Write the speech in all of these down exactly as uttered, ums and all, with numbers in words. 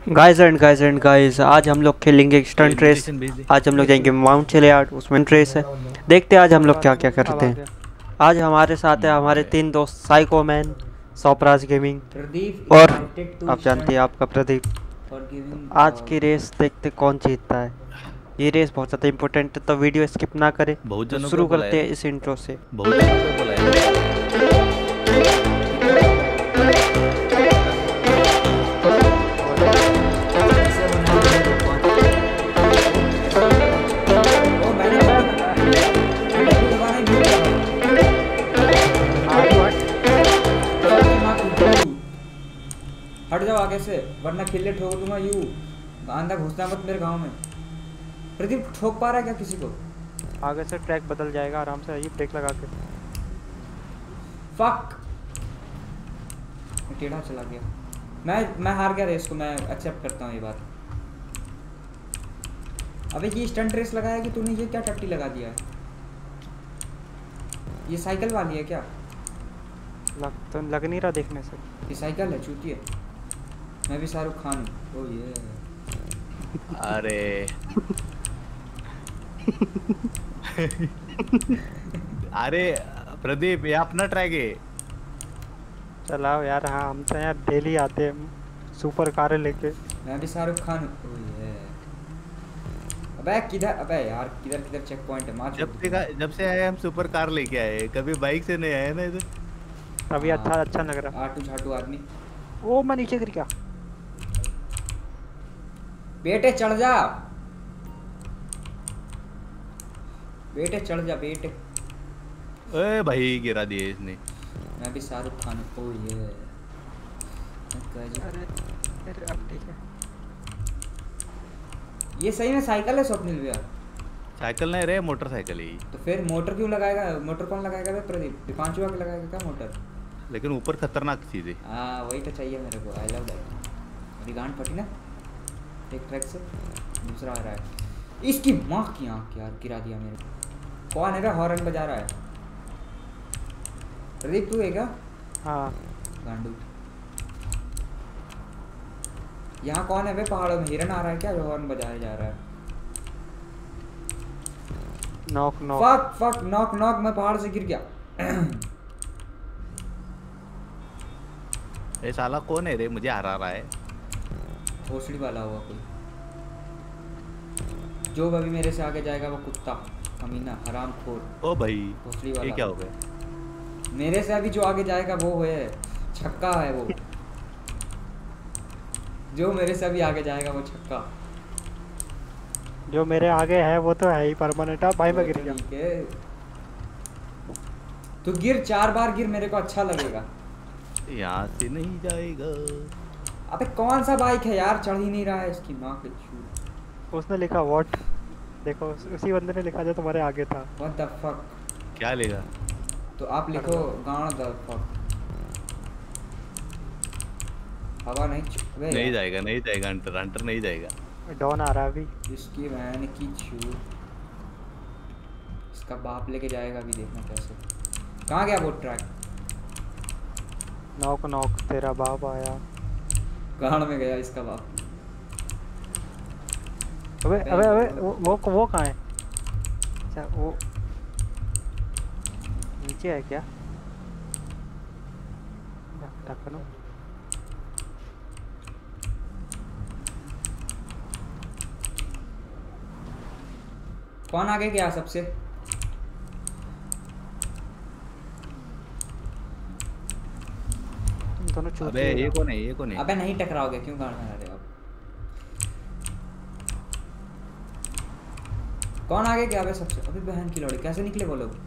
Guys and guys and guys आज हम लोग खेलेंगे स्टंट रेस। आज हम लोग जाएंगे माउंट चेलियार्ड, उसमें रेस है। देखते हैं आज हम लोग क्या क्या करते हैं। आज हमारे साथ है हमारे तीन दोस्त साइको मैन, सौपराज गेमिंग और आप जानते हैं आपका प्रदीप। आज की रेस देखते कौन जीतता है। ये रेस बहुत ज़्यादा इम्पोर्टेंट है, तो वीडियो स्किप ना करें। तो शुरू करते हैं इस इंट्रो से। बहुत जनों को बुलाया। हट जाओ आगे से, वरना खिल्ले ठोक दूंगा। यू अंदर घुसना मत मेरे गांव में। प्रदीप ठोक पा रहा है क्या किसी को? आगे से ट्रैक बदल जाएगा आराम से, आइए ब्रेक लगा के। फक, मैं टेढ़ा चला गया। मैं मैं हार गया रेस को, मैं एक्सेप्ट करता हूँ ये बात। अबे ये स्टंट रेस लगाया कि तूने? ये क्या टट्टी लगा दिया है? ये साइकिल वाली है क्या? लग तो लग नहीं रहा देखने से। ये साइकिल है, चूती है। मैं भी शाहरुख खान हूँ। ओ ये अरे अरे प्रदीप, ये अपना ट्रैक है। चलाओ यार। हाँ हम तो यार डेली आते हैं सुपर कारें लेके। मैं भी शाहरुख खान हूँ। ओ ये अबे किधर? अबे यार किधर किधर चेक पॉइंट है? मार जब से जब से आए हम सुपर कार लेके आए, कभी बाइक से नहीं आए ना इधर। अभी अच्छा अच्छा लग रहा। आटू झाटू आदमी। ओ मैं नीचे गिर गया। बेटे चढ़ जा, बेटे चढ़ जा बेटे। ओए भाई गिरा दिए इसने। मैं भी शाहरुख खान हूँ। ओ ये अरे अरे अब ठीक है। ये सही में साइकिल है स्वप्निल भैया? साइकिल नहीं रे, मोटरसाइकिल ही। तो फिर मोटर क्यों लगाएगा? मोटर कौन लगाएगा बे? प्रदीप दीपांशु आके लगाएगा क्या मोटर? लेकिन ऊपर खतरनाक चीज है। हाँ वही तो चाहिए मेरे को। I love that. अभी गांड फटी ना एक ट्रैक से, दूसरा आ रहा है। इसकी माँ की आँख यार, गिरा दिया मेरे को। कौन है बे हॉर्न बजा रहा है? प्रदीप तू है क्या? हाँ गांडू। यहाँ कौन है बे? पहाड़ों में हिरन आ रहा है क्या जो हॉर्न बजाया जा रहा है? Knock knock. Fuck fuck knock knock. मैं पहाड़ से गिर गया। ये साला कौन है रे, मुझे हरा रहा है। भोसड़ी वाला हुआ कोई। जो अभी मेरे से आगे जाएगा वो कुत्ता, कमीना, हरामखोर। ओ भाई भोसड़ी वाला। ये क्या हो गया? मेरे से अभी जो आगे जाएगा वो है छक्का है वो। जो मेरे से अभी आगे जाएगा वो छक्का। जो मेरे आगे है वो तो है ही परमानेंट। भाई मैं गिर गया। ठीक है तो गिर, चार बार गिर, मेरे को अच्छा लगेगा। यहाँ से नहीं जाएगा। अबे कौन सा बाइक है यार, चढ़ ही नहीं रहा है इसकी माँ के छू। उसने लिखा व्हाट, देखो उसी बंदे ने लिखा जो तुम्हारे आगे था। What the fuck. क्या लेगा? तो आप लिखो गांड द फक। हवा नहीं वे नहीं जाएगा, नहीं जाएगा। हंटर हंटर नहीं जाएगा। डॉन आ रहा अभी। इसकी बहन की छू। इसका बाप लेके जाएगा अभी, देखना कैसे। कहाँ गया वो ट्रैक? नॉक नॉक, तेरा बाप आया। गांड में गया इसका बाप। अबे अबे अबे वो वो, वो कहाँ है? अच्छा वो नीचे है क्या? ढक्कन। कौन आगे गया सबसे? तुम दोनों चूतिए। अबे ये कौन है, ये कौन है? अबे नहीं टकराओगे, क्यों गांड में रहे हो? कौन आगे गया अबे सबसे? अबे बहन की लौड़ी, कैसे निकले वो लोग?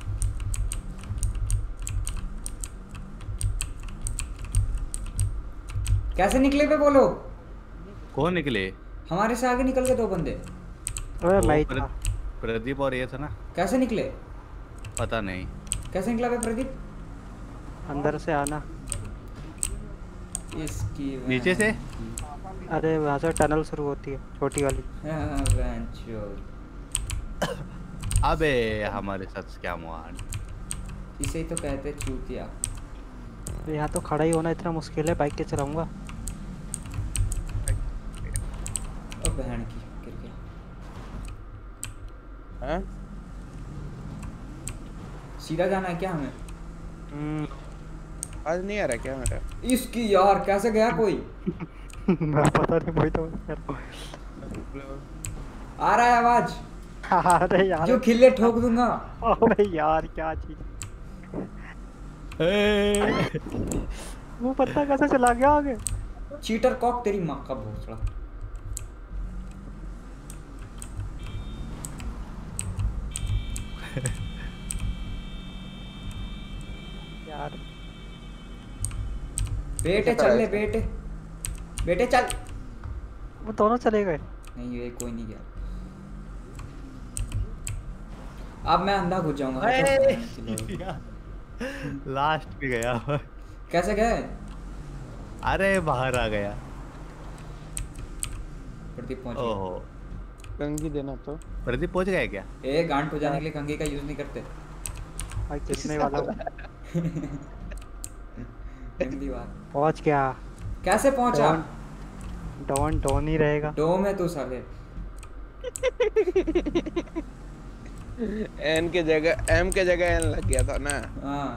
कैसे निकले बे वो लोग? कौन निकले? हमारे से आगे निकल गए दो बंदे। अबे मैं ही था। प्रदीप और ये था ना। कैसे निकले? पता नहीं कैसे निकला बे प्रदीप? अंदर से आना। इसकी नीचे से। अरे वहाँ से टनल शुरू होती है, छोटी वाली। बहन चोद। अबे हमारे साथ क्या हुआ? इसे ही तो कहते चूतिया। यहाँ तो खड़ा ही होना इतना मुश्किल है, बाइक के चलाऊंगा। हैं? सीधा जाना है क्या हमें? हम्म आज नहीं आ रहा क्या मेरा? इसकी यार कैसे गया कोई? मैं पता नहीं वही तो आ रहा है आवाज। अरे यार जो खिल्ले ठोक दूंगा। अरे यार क्या चीज वो पता कैसे चला गया आगे? चीटर कॉक तेरी माँ का भोसड़ा। यार बेटे चल ले बेटे बेटे चल। वो दोनों चले गए। नहीं ये कोई नहीं गया। अब मैं अंधा घुस जाऊंगा। लास्ट पे गया। कैसे गए? अरे बाहर आ गया। प्रदीप पहुंच ओहो गया। कंगी देना तो। प्रदीप पहुंच गया क्या? ए गांड को जाने के लिए कंघी का यूज नहीं करते। भाई कितने वाला हूँ। गंदी बात। पहुंच गया। कैसे पहुंचा? डॉन डॉन ही रहेगा। डोम है तू साले। एन के जगह एम के जगह एन लग गया था ना। हाँ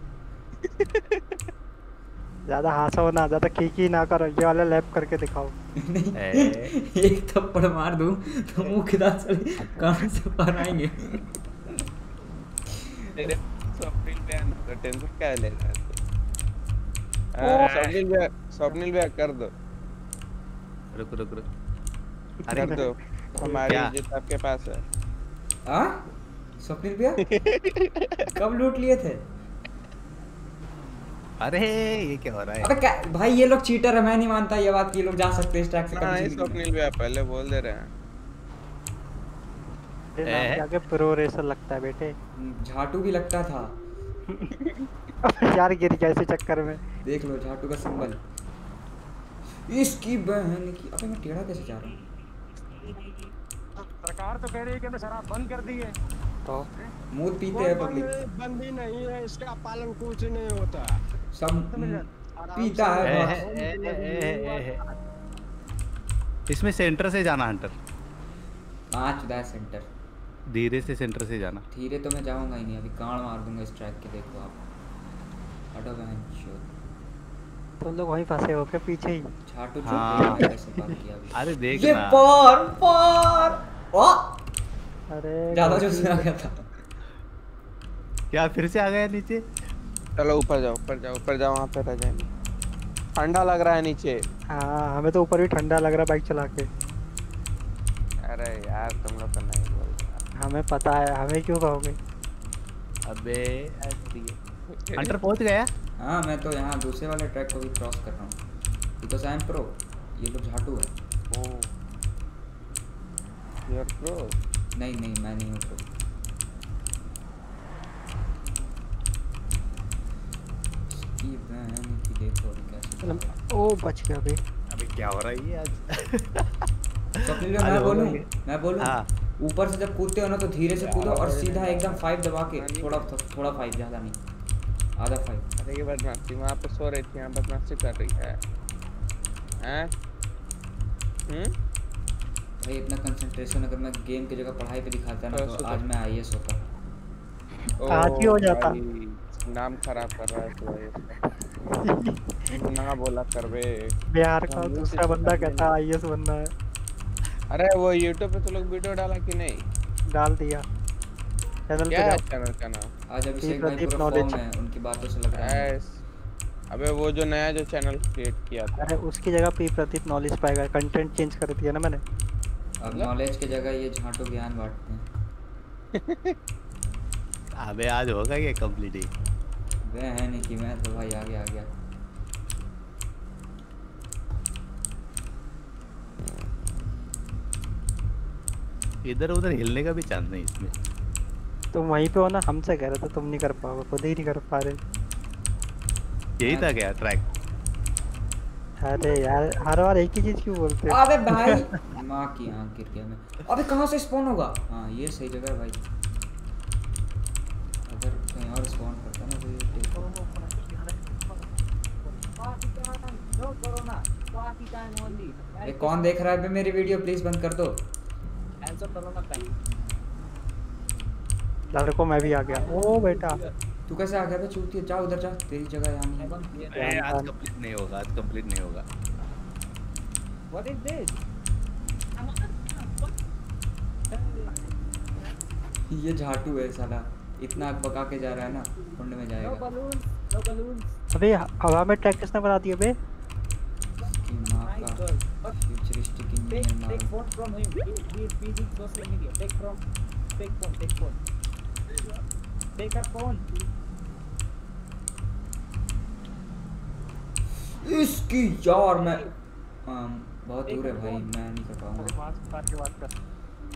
ज्यादा हंसो ना, ज्यादा खीखी ना करो, ये वाला लैप करके दिखाओ। नहीं एक थप्पड़ मार दूं तो मुंह खिदा चले कहां से पार आएंगे। तेरे स्वप्निल पे तो टेंशन क्या ले रहा है? हां स्वप्निल भी स्वप्निल भी कर दो। रुक रुक रुक अरे दो हमारी इज्जत आपके पास है। हाँ स्वप्निल भैया कब लूट लिए थे? अरे ये क्या हो रहा है? अबे क्या भाई ये लोग चीटर है। मैं नहीं मानता ये बात कि ये लोग जा सकते हैं इस ट्रैक से हाँ कभी। स्वप्निल भैया पहले बोल दे रहे हैं। नाम क्या के प्रो रेसर लगता है बेटे। झाटू भी लगता था। यार गिर गया इसी चक्कर में। देख लो झाटू का सिंबल। इसकी बहन की। अबे मैं टेढ़ा कैसे जा रहा हूँ? सरकार तो कह रही है कि हमने शराब बंद कर दी है। तो मूत पीते हैं पब्लिक। बंद ही नहीं है, इसका पालन कुछ नहीं होता। सब पीता है बस। इसमें सेंटर से जाना हंटर। पांच दाय सेंटर। धीरे से सेंटर से जाना। धीरे तो मैं जाऊंगा ही नहीं। अभी कांड मार दूंगा इस ट्रैक के। देखो आप हटो बहन चोद। तुम लोग वहीं फंसे हो के पीछे ही। झाटू चुप हाँ। कैसे बात किया अभी। अरे देख ये ना। पार पार ओ अरे ज्यादा जोर से आ गया था। क्या फिर से आ गया नीचे? चलो ऊपर जाओ ऊपर जाओ ऊपर जाओ वहाँ पे रह जाएंगे। ठंडा लग रहा है नीचे। हाँ हमें तो ऊपर भी ठंडा लग रहा है बाइक चला के। अरे यार तुम लोग तो नहीं बोलते। हमें पता है, हमें क्यों कहोगे? अबे हंटर पहुंच गया। हाँ मैं तो यहाँ दूसरे वाले ट्रैक को भी क्रॉस कर रहा हूँ बिकॉज आई एम प्रो। ये लोग झाटू है। Oh you are pro. नहीं नहीं मैं नहीं हूँ प्रो। इसकी बहन की देखो कैसे। ओ बच गया बे। अबे क्या हो रहा है ये आज? स्वप्निल भैया मैं बोलूँ मैं बोलूँ हाँ। ऊपर से जब कूदते हो ना तो धीरे से कूदो और सीधा एकदम फाइव दबा के। थोड़ा थोड़ा फाइव ज़्यादा नहीं आधा फाइव। अरे ये बदमाशी वहाँ पे सो रही थी यहाँ बदमाशी कर रही है हैं? हम्म भाई इतना कंसंट्रेशन अगर मैं गेम की जगह पढ़ाई पे दिखाता ना तो आज मैं आई ए एस होता। आज ही हो जाता। नाम खराब कर रहा है तो ये ना बोला कर बे। बिहार का दूसरा बंदा कहता आई ए एस बनना है। अरे वो यूट्यूब पे तो लोग वीडियो डाला कि नहीं? डाल दिया चैनल पे। क्या है जाओ। चैनल का नाम? आज अभिषेक भाई प्रदीप पूरा फॉर्म knowledge। में उनकी बातों से लग रहा है। एस अबे वो जो नया जो चैनल क्रिएट किया था। अरे उसकी जगह पी प्रदीप नॉलेज पाएगा। कंटेंट चेंज कर दिया ना मैंने। अब नॉलेज की जगह ये झाटू ज्ञान बांटते हैं। अबे आज होगा ये कंप्लीट ही। वह है नहीं कि मैं तो भाई आगे आ गया। इधर उधर हिलने का भी चांस नहीं इसमें। तुम वहीं पे हो ना, हमसे कह रहे थे तुम नहीं कर पाओगे, खुद ही नहीं कर पा रहे। यही था क्या ट्रैक? अरे यार हर बार एक ही चीज क्यों बोलते हो? अबे भाई माँ की आँख गिर गया मैं। अबे कहाँ से स्पॉन होगा? हाँ ये सही जगह है भाई। अगर कहीं और स्पॉन करता ना तो ये ये कौन देख रहा है बे मेरी वीडियो? प्लीज बंद कर दो। लड़कों मैं भी आ गया। ओ बेटा तू कैसे आ गया बे चूतिया? जा उधर जा, तेरी जगह यहाँ नहीं है। ए, आज कंप्लीट नहीं होगा, आज कंप्लीट नहीं होगा। What is this? ये झाटू है साला, इतना आग पका के जा रहा है ना, कुंड में No जाएगा। balloons, no balloons. अबे हवा में ट्रैक किसने बना दिया बे? इसकी माँ My का God. But futuristic take engineer take मार। phone from him. He he is busy social media. Take from take phone, take phone. Take her phone. इसकी यार मैं आम, बहुत दूर है भाई, मैं नहीं कर पाऊंगा। मास्क उतार के बात कर।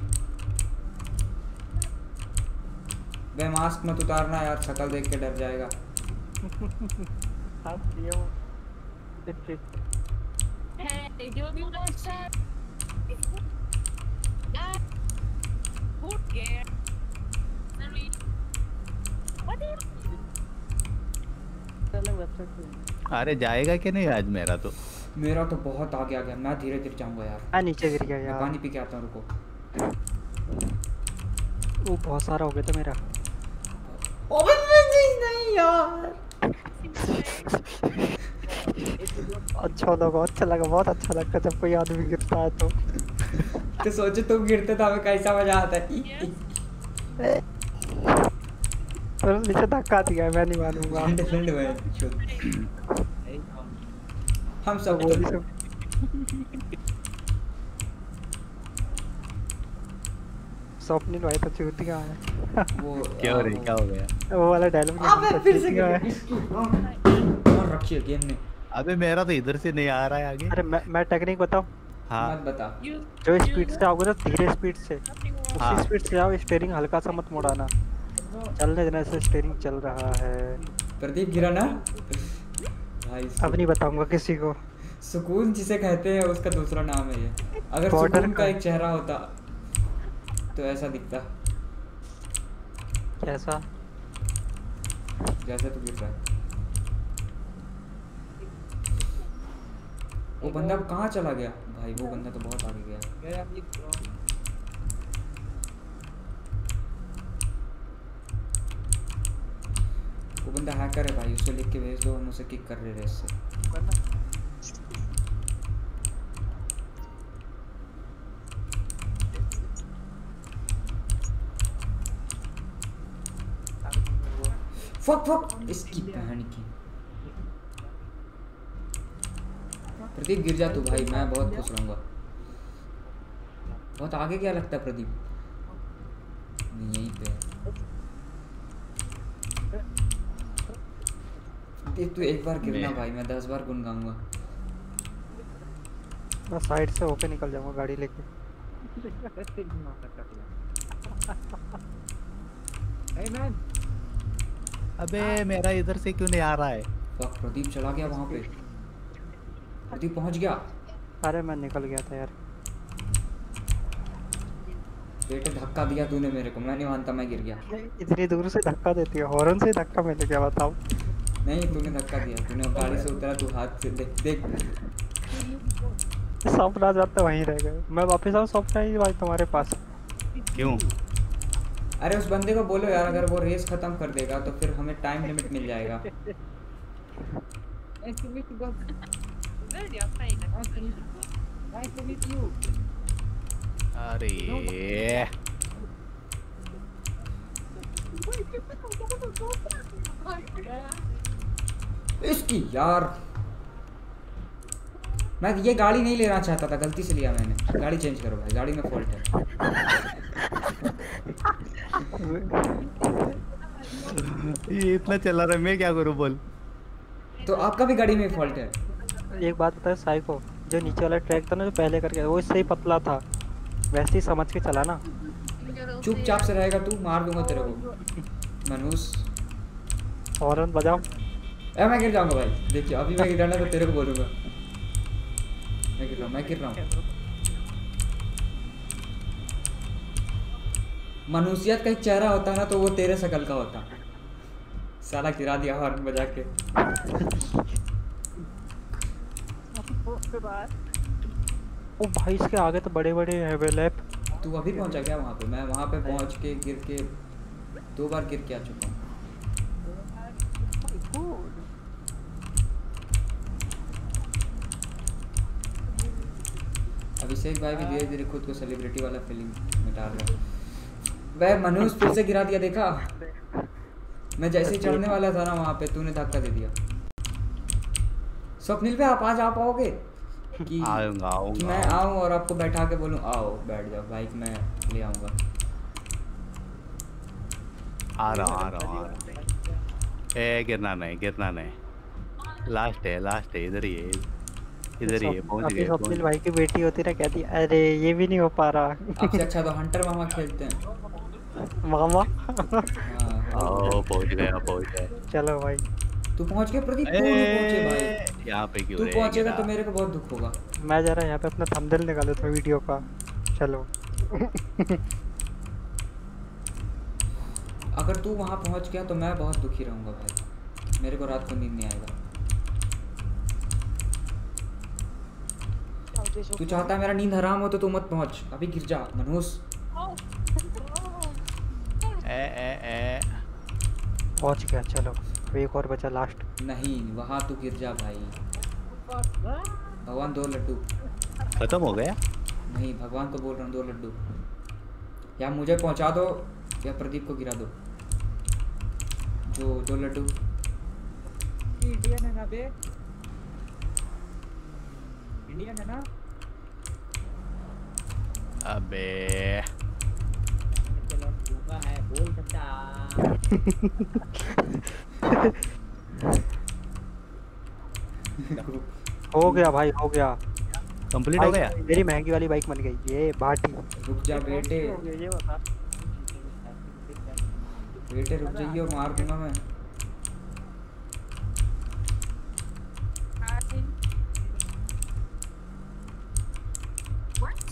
बे मास्क मत उतारना यार, शक्ल देख के डर जाएगा। आप ये वो Hey, do you want some? Ah, who cares? Sorry. What do you? चलो वेबसाइट पे। अरे जाएगा कि नहीं आज मेरा तो? मेरा तो बहुत आगे आ गया, मैं धीरे धीरे जाऊंगा यार। मैं नीचे गिर गया मैं यार। पानी पी के आता हूँ, रुको। वो बहुत सारा हो गया था मेरा। ओबे नहीं यार। अच्छा लगा, अच्छा लगा, बहुत अच्छा लगता जब कोई आदमी गिरता है तो। तो सोचो तुम गिरते तो हमें कैसा मजा आता है। पर नीचे धक्का दिया, मैं नहीं मानूंगा। डिफरेंट है हम सब गोली से स्वप्निल भाई तो चूतिया है। वो क्या हो रही, क्या हो गया? वो वाला डायलॉग अबे फिर से चूतिया है। और रखिए गेम में। अबे मेरा तो इधर से नहीं आ रहा है आगे। अरे मैं मैं टेक्निक बताऊं? हाँ मत बता। You. जो स्पीड से आओगे ना, धीरे स्पीड से, हाँ। उसी स्पीड से आओ, स्टीयरिंग हल्का सा मत मुड़ाना, चलने देने से स्टीयरिंग चल रहा है। प्रदीप गिरा ना भाई। अब नहीं बताऊंगा किसी को। सुकून जिसे कहते हैं उसका दूसरा नाम है ये। अगर Border सुकून का का- एक चेहरा होता तो ऐसा दिखता कैसा? जैसे तू गिर रहा है। वो बंदा कहाँ चला गया भाई? वो बंदा तो बहुत आगे गया। Where are you from? वो बंदा हैकर है भाई, उसको लिख के भेज दो, हम उसे किक कर रहे हैं रेस से। फक फक इसकी बहन की। प्रदीप गिर जा तू भाई, मैं बहुत खुश रहूंगा। बहुत आगे क्या लगता है प्रदीप? नहीं, यहीं पे है। प्रदीप तू एक बार गिरना भाई, मैं दस बार गुनगाऊंगा। मैं साइड से होके निकल जाऊंगा गाड़ी लेके। Hey man, अबे मेरा इधर से क्यों नहीं आ रहा है? फक प्रदीप चला गया वहां पे। प्रदीप पहुंच गया। अरे मैं निकल गया था यार। बेटे धक्का दिया तूने मेरे को, मैं नहीं मानता मैं गिर गया। इतनी दूर से धक्का देती है, हॉर्न से धक्का मिल गया, बताओ। नहीं तूने धक्का दिया, तूने गाड़ी से उतरा, तू हाथ से देख देख। सपना जाते वहीं रह गए। मैं वापस आऊँ सपना ही भाई तुम्हारे पास। क्यों? अरे उस बंदे को बोलो यार, अगर वो रेस खत्म कर देगा तो फिर हमें टाइम लिमिट मिल जाएगा। nice to meet you guys. Very afraid. Nice to meet you. Nice to meet you. अरे इसकी यार, मैं ये गाड़ी नहीं लेना चाहता था, गलती से लिया मैंने। गाड़ी चेंज करो भाई, गाड़ी में फॉल्ट है। ये इतना चला रहा है, मैं क्या करूं बोल? तो आपका भी गाड़ी में फॉल्ट है। एक बात बता साइको, जो नीचे वाला ट्रैक था ना, जो पहले करके वो इससे ही पतला था, वैसे ही समझ के चला ना। चुपचाप से रहेगा तू, मार दूंगा तेरे को मनूस। हॉर्न बजाओ। ए मैं गिर जाऊंगा भाई, देखिए अभी मैं गिर जाना तो तेरे को बोलूंगा। मैं गिर रहा हूँ, मैं गिर रहा हूँ। मनुष्यत का एक चेहरा होता है ना, तो वो तेरे शकल का होता। साला गिरा दिया हॉर्न बजा के। ओ भाई इसके आगे तो बड़े बड़े है लैप। तू अभी पहुंचा क्या वहाँ पे? मैं वहाँ पे पहुँच के गिर के दो बार गिर के आ चुका हूँ। अभिषेक भाई भी धीरे धीरे खुद को सेलिब्रिटी वाला फीलिंग मिटा रहा है। वह मनुष्य फिर से गिरा दिया, देखा? मैं जैसे ही चढ़ने वाला था ना वहाँ पे तूने धक्का दे दिया। स्वप्निल पे आप आज आ पाओगे कि आऊंगा आऊंगा कि मैं आऊँ और आपको बैठा के बोलूँ आओ बैठ जाओ, बाइक में ले आऊँगा। आ रहा हूँ आ रहा हूँ आ रहा हूँ। ए गिरना नहीं गिरना नहीं, लास्ट है लास्ट है, इधर ही है इधर ही है, पहुंच गए। स्वप्निल भाई की बेटी होती ना कहती अरे ये भी नहीं हो पा रहा। आपसे अच्छा तो हंटर मामा खेलते हैं। मामा हाँ ओ पहुंच गया पहुंच गए। चलो भाई तू पहुंच गया प्रदीप, तू नहीं पहुंचे भाई। यहाँ पे क्यों तू रह पहुंचेगा गया? तो मेरे को बहुत दुख होगा। मैं जरा यहाँ पे अपना थंबनेल निकालूं था वीडियो का। चलो अगर तू वहाँ पहुँच गया तो मैं बहुत दुखी रहूँगा भाई, मेरे को रात को नींद नहीं आएगा। तू चाहता है मेरा नींद हराम हो तो तू मत पहुँच, अभी गिर जा मनहूस। ए ए ए पहुंच गया। चलो एक और बचा लास्ट। नहीं वहाँ तू गिर जा भाई। भगवान दो लड्डू। खत्म हो गया? नहीं भगवान को बोल रहा हूँ, दो लड्डू या मुझे पहुँचा दो या प्रदीप को गिरा दो। जो दो लड्डू इंडियन है ना बे, इंडियन है ना। अबे चलो दूंगा है बोल सकता। हो गया भाई हो गया, कंप्लीट हो गया। मेरी महंगी वाली बाइक बन गई ये बाटी। रुक जा बेटे, ये बता बेटे रुक जाइए, मार दूंगा मैं। What?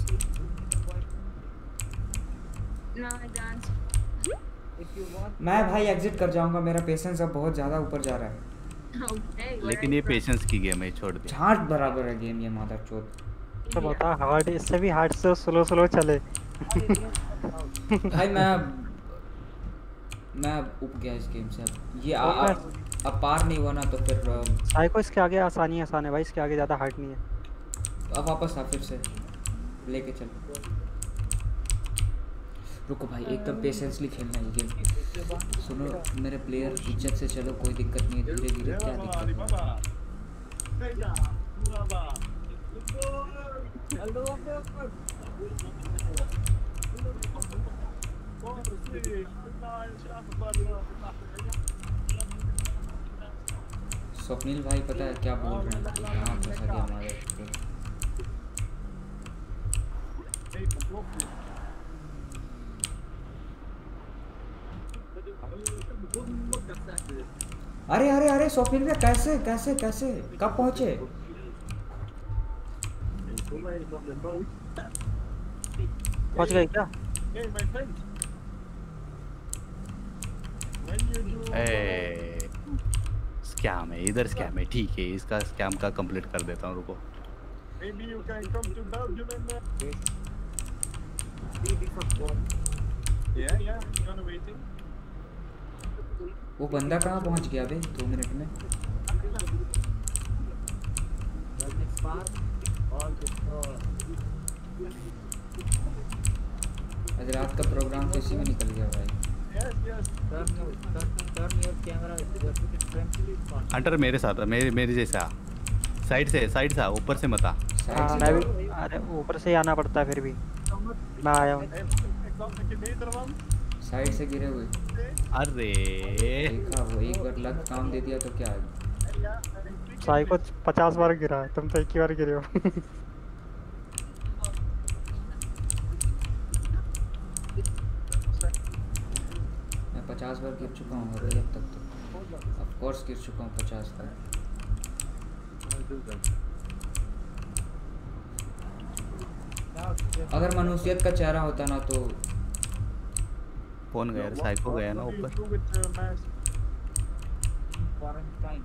No, I don't. if you want मैं भाई एग्जिट कर जाऊंगा, मेरा पेशेंस अब बहुत ज़्यादा ऊपर जा रहा है। Okay. लेकिन ये पेशेंस की गेम है, छोड़ दे। झाट बराबर है गेम ये मादर चोद। तो बता हार्ड, इससे भी हार्ड से स्लो स्लो चले। भाई मैं मैं उब गया इस गेम से। अब ये आ, आ, अब पार नहीं हुआ ना तो फिर अ, साइको इसके आगे आसानी आसान है भाई, इसके आगे ज़्यादा हार्ड नहीं है। अब वापस आ फिर से लेके चल। रुको भाई एकदम पेशेंसली खेलना है ये गेम। सुनो मेरे प्लेयर, इज्जत से चलो, कोई दिक्कत नहीं है, धीरे धीरे क्या दिक्कत है। स्वप्निल भाई पता है क्या बोल रहे हैं, कहाँ फंसा गया हमारे। अरे अरे अरे स्वप्निल भैया कैसे कैसे कैसे कब पहुंचे? पहुंच गए क्या? ए स्कैम है इधर, स्कैम है। ठीक है इसका स्कैम का कंप्लीट कर देता हूँ, रुको। Maybe you can come to Belgium and uh, yeah, yeah, I'm gonna waiting. वो बंदा कहाँ पहुंच गया बे दो मिनट में? आज रात का प्रोग्राम तो इसी में निकल गया भाई। Yes, yes. turn your turn, turn your camera your hunter मेरे साथ है, मेरे मेरे जैसा साइड से साइड से ऊपर से मत आ। हाँ मैं भी, अरे ऊपर से ही आना पड़ता है फिर भी। मैं आया हूँ। Ik dacht dat je Nederland. Side से गिरे हुए अरे देखा, वो एक बार लक काम दे दिया तो क्या है। साइको पचास बार गिरा है, तुम तो एक ही बार गिरे हो। मैं पचास बार गिर चुका हूँ अभी अब तक तो, ऑफ कोर्स गिर चुका हूँ पचास बार। अगर मनुष्यत का चेहरा होता ना तो कौन गया? साइको गया ना ऊपर। Do with uh, mask. quarantine.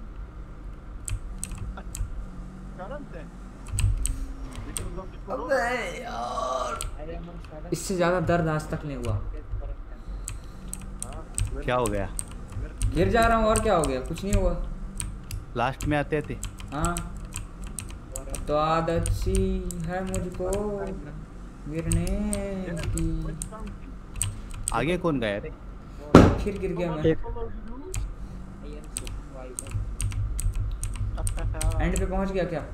Quarantine. Because of the corona. अबे यार I am on seven इससे ज़्यादा दर्द आज तक नहीं हुआ। क्या हो गया? गिर जा रहा हूँ और क्या हो गया? कुछ नहीं हुआ। लास्ट में आते थे। हाँ तो आदत सी है मुझको गिरने की। आगे कौन गया रे? फिर गिर गया मैं। एंड पे पहुंच गया क्या?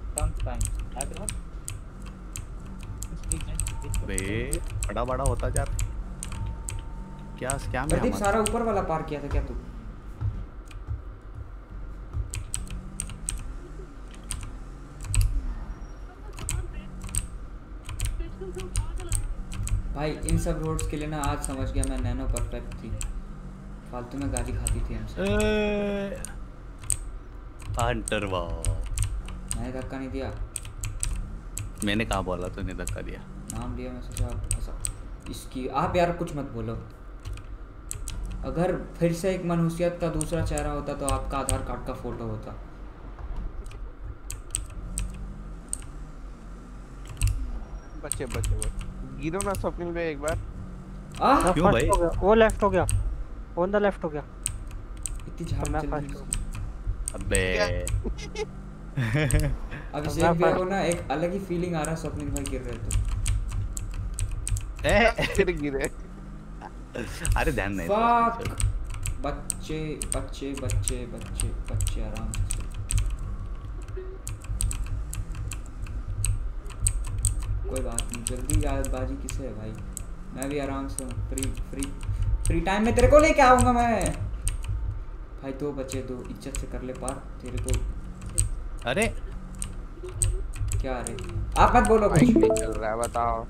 बे बड़ा बड़ा होता जा रहा। क्या स्कैम है प्रदीप हमारा? सारा ऊपर वाला पार किया था क्या तू? भाई इन सब रोड्स के लिए ना आज समझ गया मैं नैनो परफेक्ट थी। फालतू में गाली खाती थी हमसे। हंटर वाह। मैंने धक्का नहीं दिया। मैंने कहा बोला तूने धक्का दिया? नाम लिया मैं सोचा ऐसा इसकी। आप यार कुछ मत बोलो। अगर फिर से एक मनुष्यत का दूसरा चेहरा होता तो आपका आधार कार्ड का फोटो होता। बच्चे बच्चे बच्चे गिरो ना स्वप्निल भाई एक बार। आह क्यों भाई? वो लेफ्ट हो गया, ऑन द लेफ्ट हो गया। इतनी झाड़ मैं चल फर्स्ट रही हूँ। है। अबे अभिषेक भैया को ना एक अलग ही फीलिंग आ रहा है स्वप्निल भाई गिर रहे तो। ए फिर गिरे। अरे ध्यान नहीं। फक बच्चे बच्चे बच्चे बच्चे बच्चे आराम से। कोई बात नहीं, जल्दी यादबाजी किसे है भाई? मैं भी आराम से हूँ। फ्री फ्री फ्री टाइम में तेरे को लेके आऊंगा मैं। भाई दो बच्चे दो इज्जत से कर ले पार तेरे को। अरे क्या रे? आप मत बोलो कुछ। बाइक नहीं चल रहा है बताओ।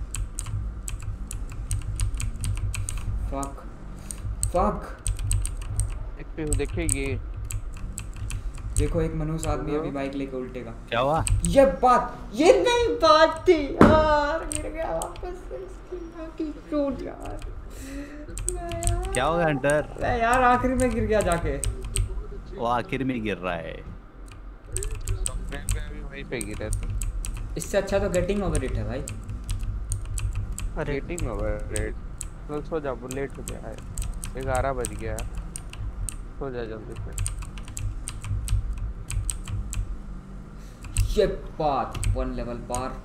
फक फक एक पे हो देखेगी। देखो एक मनुष्य आदमी अभी बाइक लेके उल्टेगा। क्या हुआ? ये बात ये नहीं बात थी यार। गिर गया वापस से इसकी मां की चोट यार। क्या हो गया हंटर? अरे यार आखिरी में गिर गया जाके। वो आखिर में गिर रहा है। स्वप्निल भाई अभी वहीं पे गिरे थे। इससे अच्छा तो गेटिंग ओवर इट है भाई। अरे गेटिंग ओवर रेट। चल सो जा, लेट हो गया है। ग्यारह बज गया है। सो जा जल्दी से। ये बात वन लेवल पार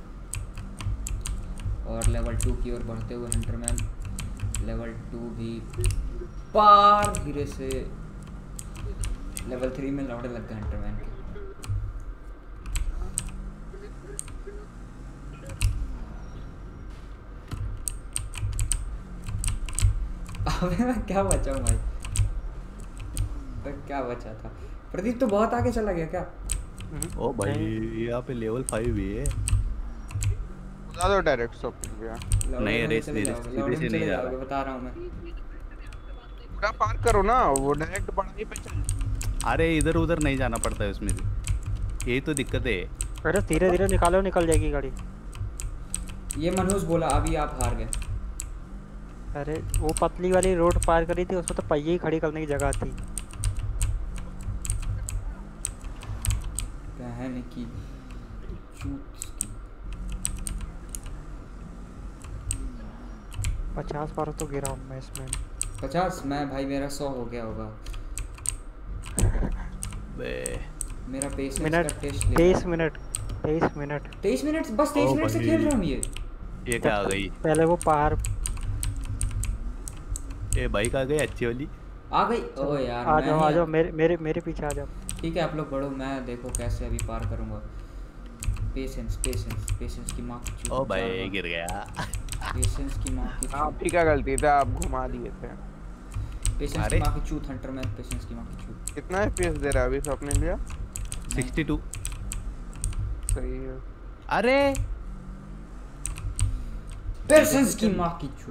और लेवल टू की ओर बढ़ते हुए हंटरमैन लेवल टू भी पार धीरे से। लेवल थ्री में लौड़े लग गए हंटरमैन के। अबे मैं क्या बचा हूँ भाई? तो क्या बचा था? प्रदीप तो बहुत आगे चला गया क्या? ओ भाई यहाँ पे लेवल फाइव भी है। बता दो डायरेक्ट स्वप्निल भैया। लौड़े नहीं, में रेस चले नहीं, जाओगे, रेस लौड़े सीधे में से नहीं चले जा जाओगे, रहा। बता रहा हूँ मैं। पूरा पार करो ना, वो डायरेक्ट पढ़ाई पे चल। अरे इधर उधर नहीं जाना पड़ता है उसमें। यही तो दिक्कत है। अरे धीरे धीरे निकालो, निकल जाएगी गाड़ी। ये मनोज बोला अभी आप हार गए। अरे वो पतली वाली रोड पार करी थी, उसमें तो पहिए ही खड़ी करने की जगह थी। कहने की चूत इसकी। पचास बार तो गिरा हूँ मैं इसमें। पचास? मैं भाई मेरा सौ हो गया होगा। बे मेरा पेशेंस मिनट का टेस्ट ले। तेईस मिनट तेईस मिनट तेईस मिनट बस तेईस ओ मिनट से भाई। खेल रहा हूँ ये। ये क्या आ गई? पहले वो पहाड़ ये बाइक आ गई अच्छी वाली। आ गई। ओ यार आ मैं जाओ ही- आ जाओ मेरे मेरे मेरे पीछे आ जाओ। ठीक है आप लोग बढ़ो, मैं देखो कैसे अभी पार करूंगा। पेशेंस पेशेंस पेशेंस की माँ की चूत। ओ भाई गिर गया। पेशेंस की माँ की आप चूत। ही का गलती था, आप घुमा दिए थे। पेशेंस की अरे। माँ की चूत हंटर मैन। पेशेंस की माँ की चूत। कितना एफपीएस दे रहा है अभी स्वप्निल भैया? Sixty two. सही है। अरे पेशेंस की माँ की चूत।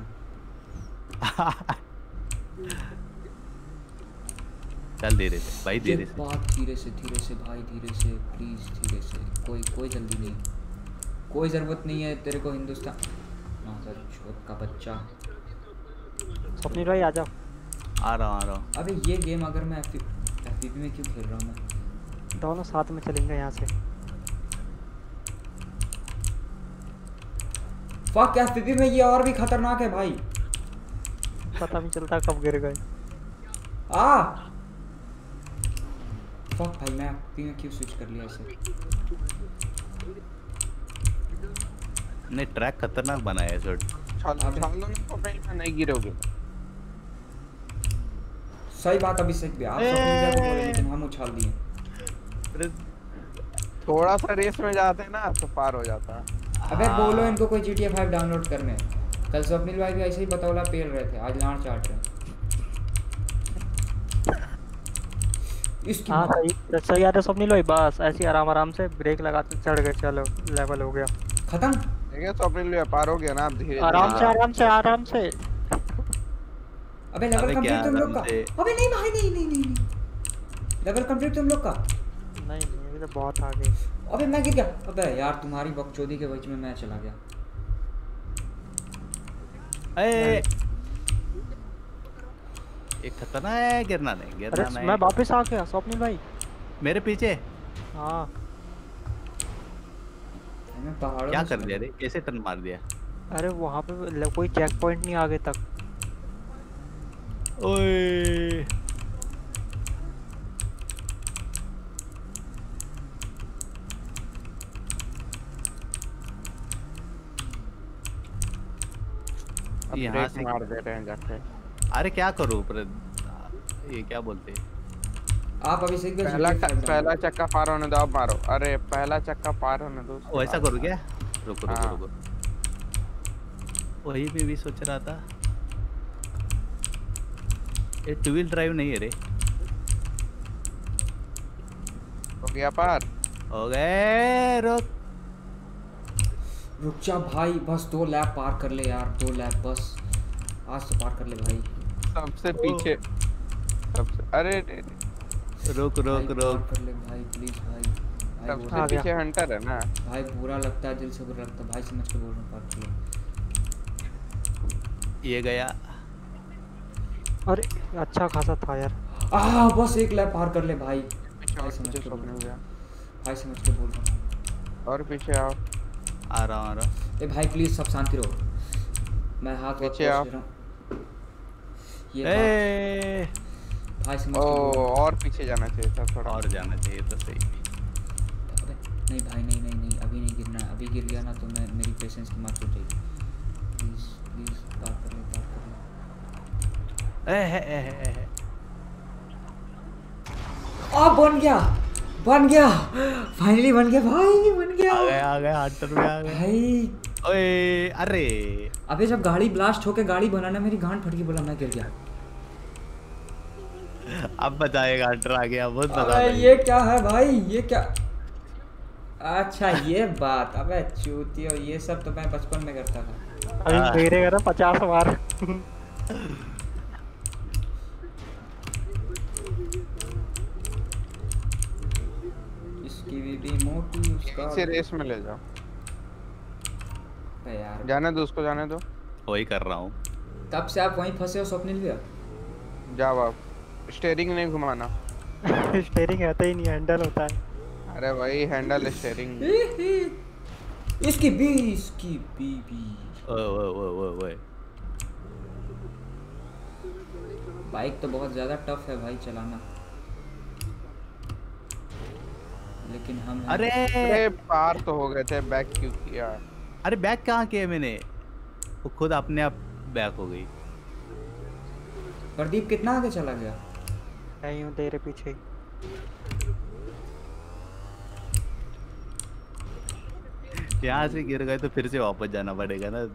चल धीरे से भाई, धीरे से। बात धीरे से धीरे से भाई, धीरे से प्लीज, धीरे से। कोई कोई जल्दी नहीं, कोई ज़रूरत नहीं है तेरे को हिंदुस्तान माजर छोट का बच्चा। स्वप्निल भाई आ जाओ। आ रहा हूँ आ रहा हूँ। अबे ये गेम अगर मैं एफपीपी में क्यों खेल रहा हूँ मैं? दोनों साथ में चलेंगे यहाँ से। फक एफपीपी में ये और भी खतरनाक है भाई। पता नहीं चलता कब गिर गए। आ फक भाई मैं पी में क्यों स्विच कर लिया ऐसे। नहीं ट्रैक खतरनाक बनाया है सर। छाल छाल दो ना प्रोफाइल में नहीं गिरोगे। सही बात अभी सही आप सब मीडिया को बोले लेकिन हम उछाल दिए। थोड़ा सा रेस में जाते हैं ना तो पार हो जाता है। अबे बोलो इनको कोई G T A five download करने। कल स्वप्निल भाई भी ऐसे ही बतौला पेल रहे थे, आज लाड़ चाट रहे हैं। इसकी हाँ सही सही आ रहा स्वप्निल भाई, बस ऐसे आराम आराम से ब्रेक लगाते चढ़ गए, चलो लेवल हो गया खत्म। ठीक है स्वप्निल भाई पार हो गया ना, आप धीरे आराम से आराम से आराम से। अबे लेवल अबे कंप्लीट क्या तुम लोग का। आराम से? अबे नहीं भाई नहीं नहीं नहीं नहीं लेवल कंप्लीट तुम लोग का। नहीं नहीं अभी तो बहुत आगे। अबे मैं गिर गया। अबे यार तुम्हारी बकचोदी के बीच में मैं चला गया। ए एक खतरनाक है, गिरना नहीं गिरना अरे नहीं। मैं वापस आ गया स्वप्निल भाई। मेरे पीछे हाँ मैं पहाड़ों क्या में कर चला दिया रे, कैसे टर्न मार दिया। अरे वहाँ पे ल- कोई चेक पॉइंट नहीं आगे तक। ओए अब यहाँ ब्रेक से मार दे रहे हैं जाके। अरे क्या करूँ पर ये क्या बोलते हैं। आप अभी सीख गए पहला G T A फाइव पहला डाउनलोड। चक्का पार होने दो, अब मारो। अरे पहला चक्का पार होने दो। उसके वैसा बाद करूँ क्या। रुको रुको हाँ। रुको वही मैं भी सोच रहा था। ये टू व्हील ड्राइव नहीं है रे। हो गया पार। हो गए रुक। रुक जा भाई, बस दो लैप पार कर ले यार, दो लैप बस आज तो पार कर ले भाई। सबसे पीछे सबसे अरे रे रे। रुक रुक भाई, रुक। पार कर ले भाई प्लीज भाई। भाई सबसे बुरा, आ गया। पीछे हंटर है ना। भाई बुरा लगता है, दिल से बुरा लगता है भाई, समझ के बोल रहा हूँ पार कर ले। ये गया। अरे अच्छा खासा था यार। आह बस एक लैप पार कर ले भाई। पीछे भाई और समझ पीछे के बोल स्वप्न रहा हो गया। हूँ, भाई समझ के बोल रहा हूँ। और पीछे आओ। आ रहा हूँ आ रहा हूँ। ए भाई प्लीज सब शांति रहो, मैं हाथ वाथ पीछे आओ। पोंछ रहा हूँ। ये बात, ए भाई समझ ओ के बोल रहा हूँ। और पीछे जाना चाहिए था थोड़ा। और जाना चाहिए तो सही। अबे नहीं भाई नहीं नहीं नहीं अभी नहीं गिरना है, अभी गिर गया ना तो मैं मेरी पेशेंस की मार टूटेगी। प्लीज प्लीज पार कर ले पार कर ले। ए है ए है ए है। आ बन गया बन गया फाइनली बन गया भाई, बन गया आ गए आ गए हंटर में आ गए। भाई। ओए अरे अबे जब गाड़ी ब्लास्ट होके गाड़ी बनाना मेरी गांड फट गई, बोला मैं गिर गया। अब बताएगा हंटर आ गया बहुत मजा अबे आया। ये क्या है भाई, ये क्या। अच्छा ये बात, अबे चूतियो ये सब तो मैं बचपन में करता था। अभी हाँ। गिरेगा ना पचास बार। इसकी भी, भी मोटी उसका इसे रेस में ले जाओ। अबे यार जाने दो उसको, जाने दो। वही कर रहा हूँ। तब से आप वहीं फंसे हो स्वप्निल भैया। जाओ आप। स्टीयरिंग नहीं घुमाना। स्टीयरिंग रहता ही नहीं, हैंडल होता है। अरे भाई हैंडल स्टीयरिंग। इसकी भी इसकी बीबी। ओए ओए ओए ओए ओए। बाइक तो बहुत ज़्यादा टफ है भाई चलाना, लेकिन हम हैं- अरे अरे पार तो हो गए थे, बैक क्यों किया। अरे बैक कहाँ किया मैंने, वो खुद अपने आप बैक हो गई। प्रदीप कितना आगे चला गया। नहीं हूँ तेरे पीछे। यहाँ से गिर गए तो फिर से वापस जाना पड़ेगा ना।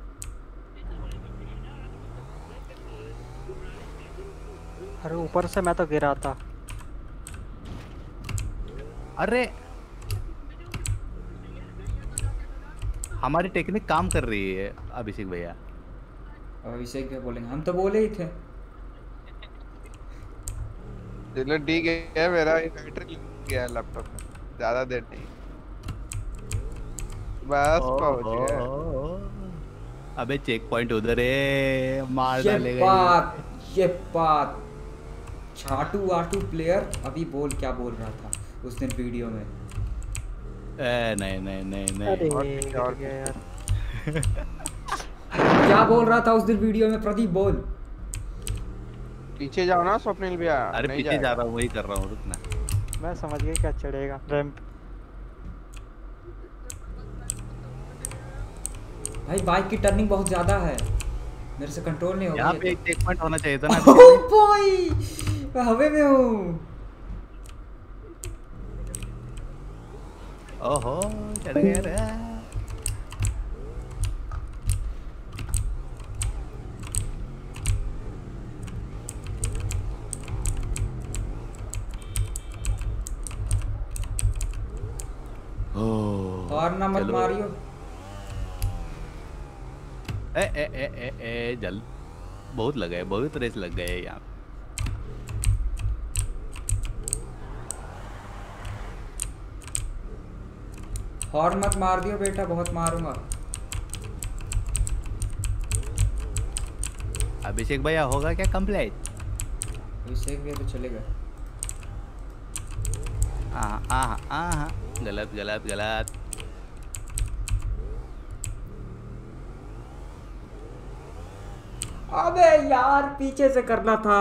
अरे ऊपर से मैं तो गिरा था। अरे हमारी टेक्निक काम कर रही है अभिषेक भैया। अब अभिषेक क्या बोलेंगे, हम तो बोले ही थे। चलो ठीक है, मेरा बैटरी गया लैपटॉप में, ज्यादा देर नहीं, बस पहुंच गया। अबे चेक पॉइंट उधर है, मार ये डालेगा बात ये बात छाटू वाटू प्लेयर अभी बोल क्या बोल रहा था उस दिन वीडियो में। ए, नहीं नहीं नहीं अरे नहीं और पीछे, और गिर गया यार। क्या बोल रहा था उस दिन वीडियो में प्रदीप बोल। पीछे जाओ ना स्वप्निल भैया। अरे नहीं पीछे जाएगा। जा रहा हूँ, वही कर रहा हूँ, रुकना। मैं समझ गया क्या चढ़ेगा रैंप। भाई बाइक की टर्निंग बहुत ज्यादा है, मेरे से कंट्रोल नहीं हो रही यहाँ है। पे एक चेक पॉइंट होना चाहिए था ना। ओह बॉय, मैं हवा में हूँ। ओहो चढ़ गया रे। ओह, और ना मत चलो। मारियो। ए ए ए ए ए जल बहुत लगे, बहुत रेस लग गए यहाँ। हॉर्न मत मार दियो बेटा, बहुत मारूंगा। अभिषेक भैया होगा क्या कंप्लीट? अभिषेक भी तो चलेगा। आहा आहा आहा, गलत गलत गलत। अबे यार पीछे से करना था।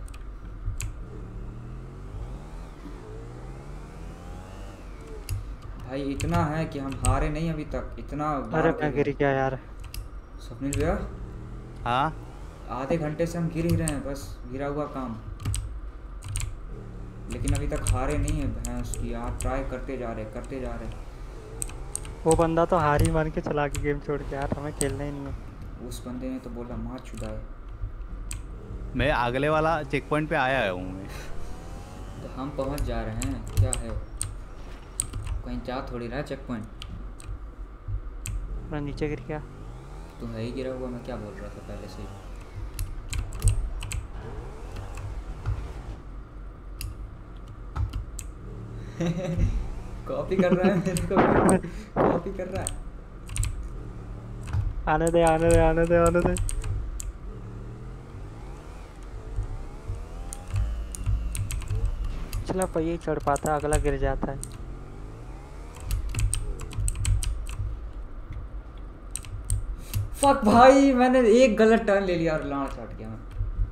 भाई इतना है कि हम हारे नहीं अभी तक, इतना अरे मैं गिर गया यार। स्वप्निल भैया हाँ आधे घंटे से हम गिर ही रहे हैं, बस गिरा हुआ काम, लेकिन अभी तक हारे नहीं है भैंस की यार। ट्राई करते जा रहे करते जा रहे। वो बंदा तो हार ही मान के चला के गेम छोड़ के, यार हमें खेलना ही नहीं है। उस बंदे ने तो बोला मार छुड़ाए। मैं अगले वाला चेक पॉइंट पे आया हूँ मैं। तो हम पहुंच जा रहे हैं, क्या है कहीं जा थोड़ी रहा चेक पॉइंट। मैं नीचे गिर गया। तू है ही गिरा हुआ, मैं क्या बोल रहा था पहले से ही। कॉपी कर रहा है मेरे को, कॉपी कर रहा है। आने दे आने दे आने दे आने दे। पिछला पहिया ही चढ़ पाता, अगला गिर जाता है। फक भाई, मैंने एक गलत टर्न ले लिया और लाड़ चढ़ गया मैं।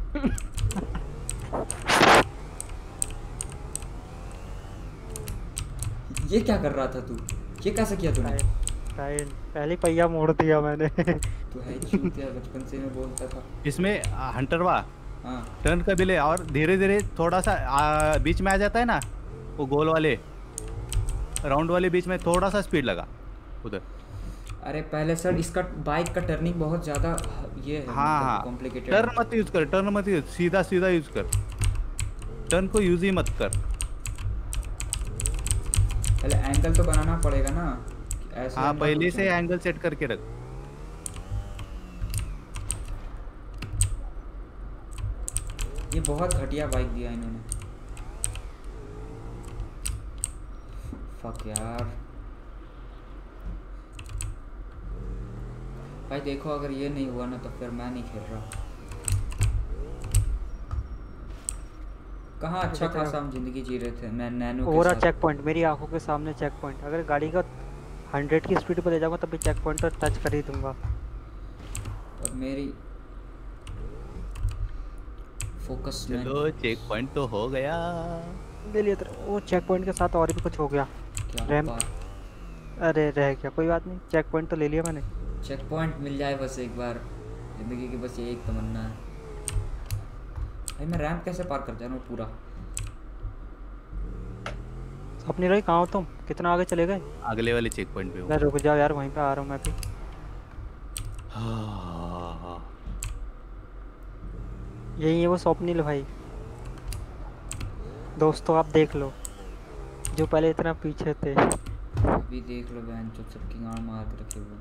ये क्या कर रहा था तू? ये कैसे किया तूने? टाइम पहले पहिया मोड़ दिया मैंने। तू है चूतिया, बचपन से मैं बोलता था। इसमें हंटरवा हाँ टर्न का डिले और धीरे धीरे थोड़ा सा आ, बीच में आ जाता है ना, वो गोल वाले राउंड वाले बीच में थोड़ा सा स्पीड लगा उधर। अरे पहले सर इसका बाइक का टर्निंग बहुत ज्यादा ये है, हाँ हाँ कॉम्प्लिकेटेड। टर्न मत यूज कर, टर्न मत यूज, सीधा सीधा यूज कर, टर्न को यूज ही मत कर। पहले एंगल तो बनाना पड़ेगा ना ऐसे। हाँ पहले से एंगल सेट करके रख। ये बहुत घटिया बाइक दिया इन्होंने। फक यार भाई, देखो अगर ये नहीं हुआ ना तो फिर मैं नहीं खेल रहा। कहाँ अच्छा खासा हम जिंदगी जी रहे थे मैं नैनो के ओरा साथ। चेक पॉइंट मेरी आंखों के सामने चेक पॉइंट। अगर गाड़ी का हंड्रेड की स्पीड पर ले जाऊंगा तभी चेक पॉइंट तो टच कर ही दूंगा। और मेरी फोकस में चलो चेक पॉइंट तो हो गया। ले लिया तो वो चेक पॉइंट के साथ और भी कुछ हो गया। क्या रैंप बात। अरे रह गया, कोई बात नहीं, चेक पॉइंट तो ले लिया मैंने। चेक पॉइंट मिल जाए बस एक बार जिंदगी की, बस ये एक तमन्ना है। भाई मैं रैंप कैसे पार कर जा रहा हूँ पूरा? अपनी रही कहाँ हो तुम? कितना आगे चले गए? अगले वाले चेक पॉइंट पे मैं रुक जाओ यार, वहीं पे आ रहा हूँ मैं भी। हाँ यही है वो स्वप्निल भाई। दोस्तों आप देख लो, जो पहले इतना पीछे थे। अभी देख लो बहन जो सबकी गाड़ मार के रखे हुए।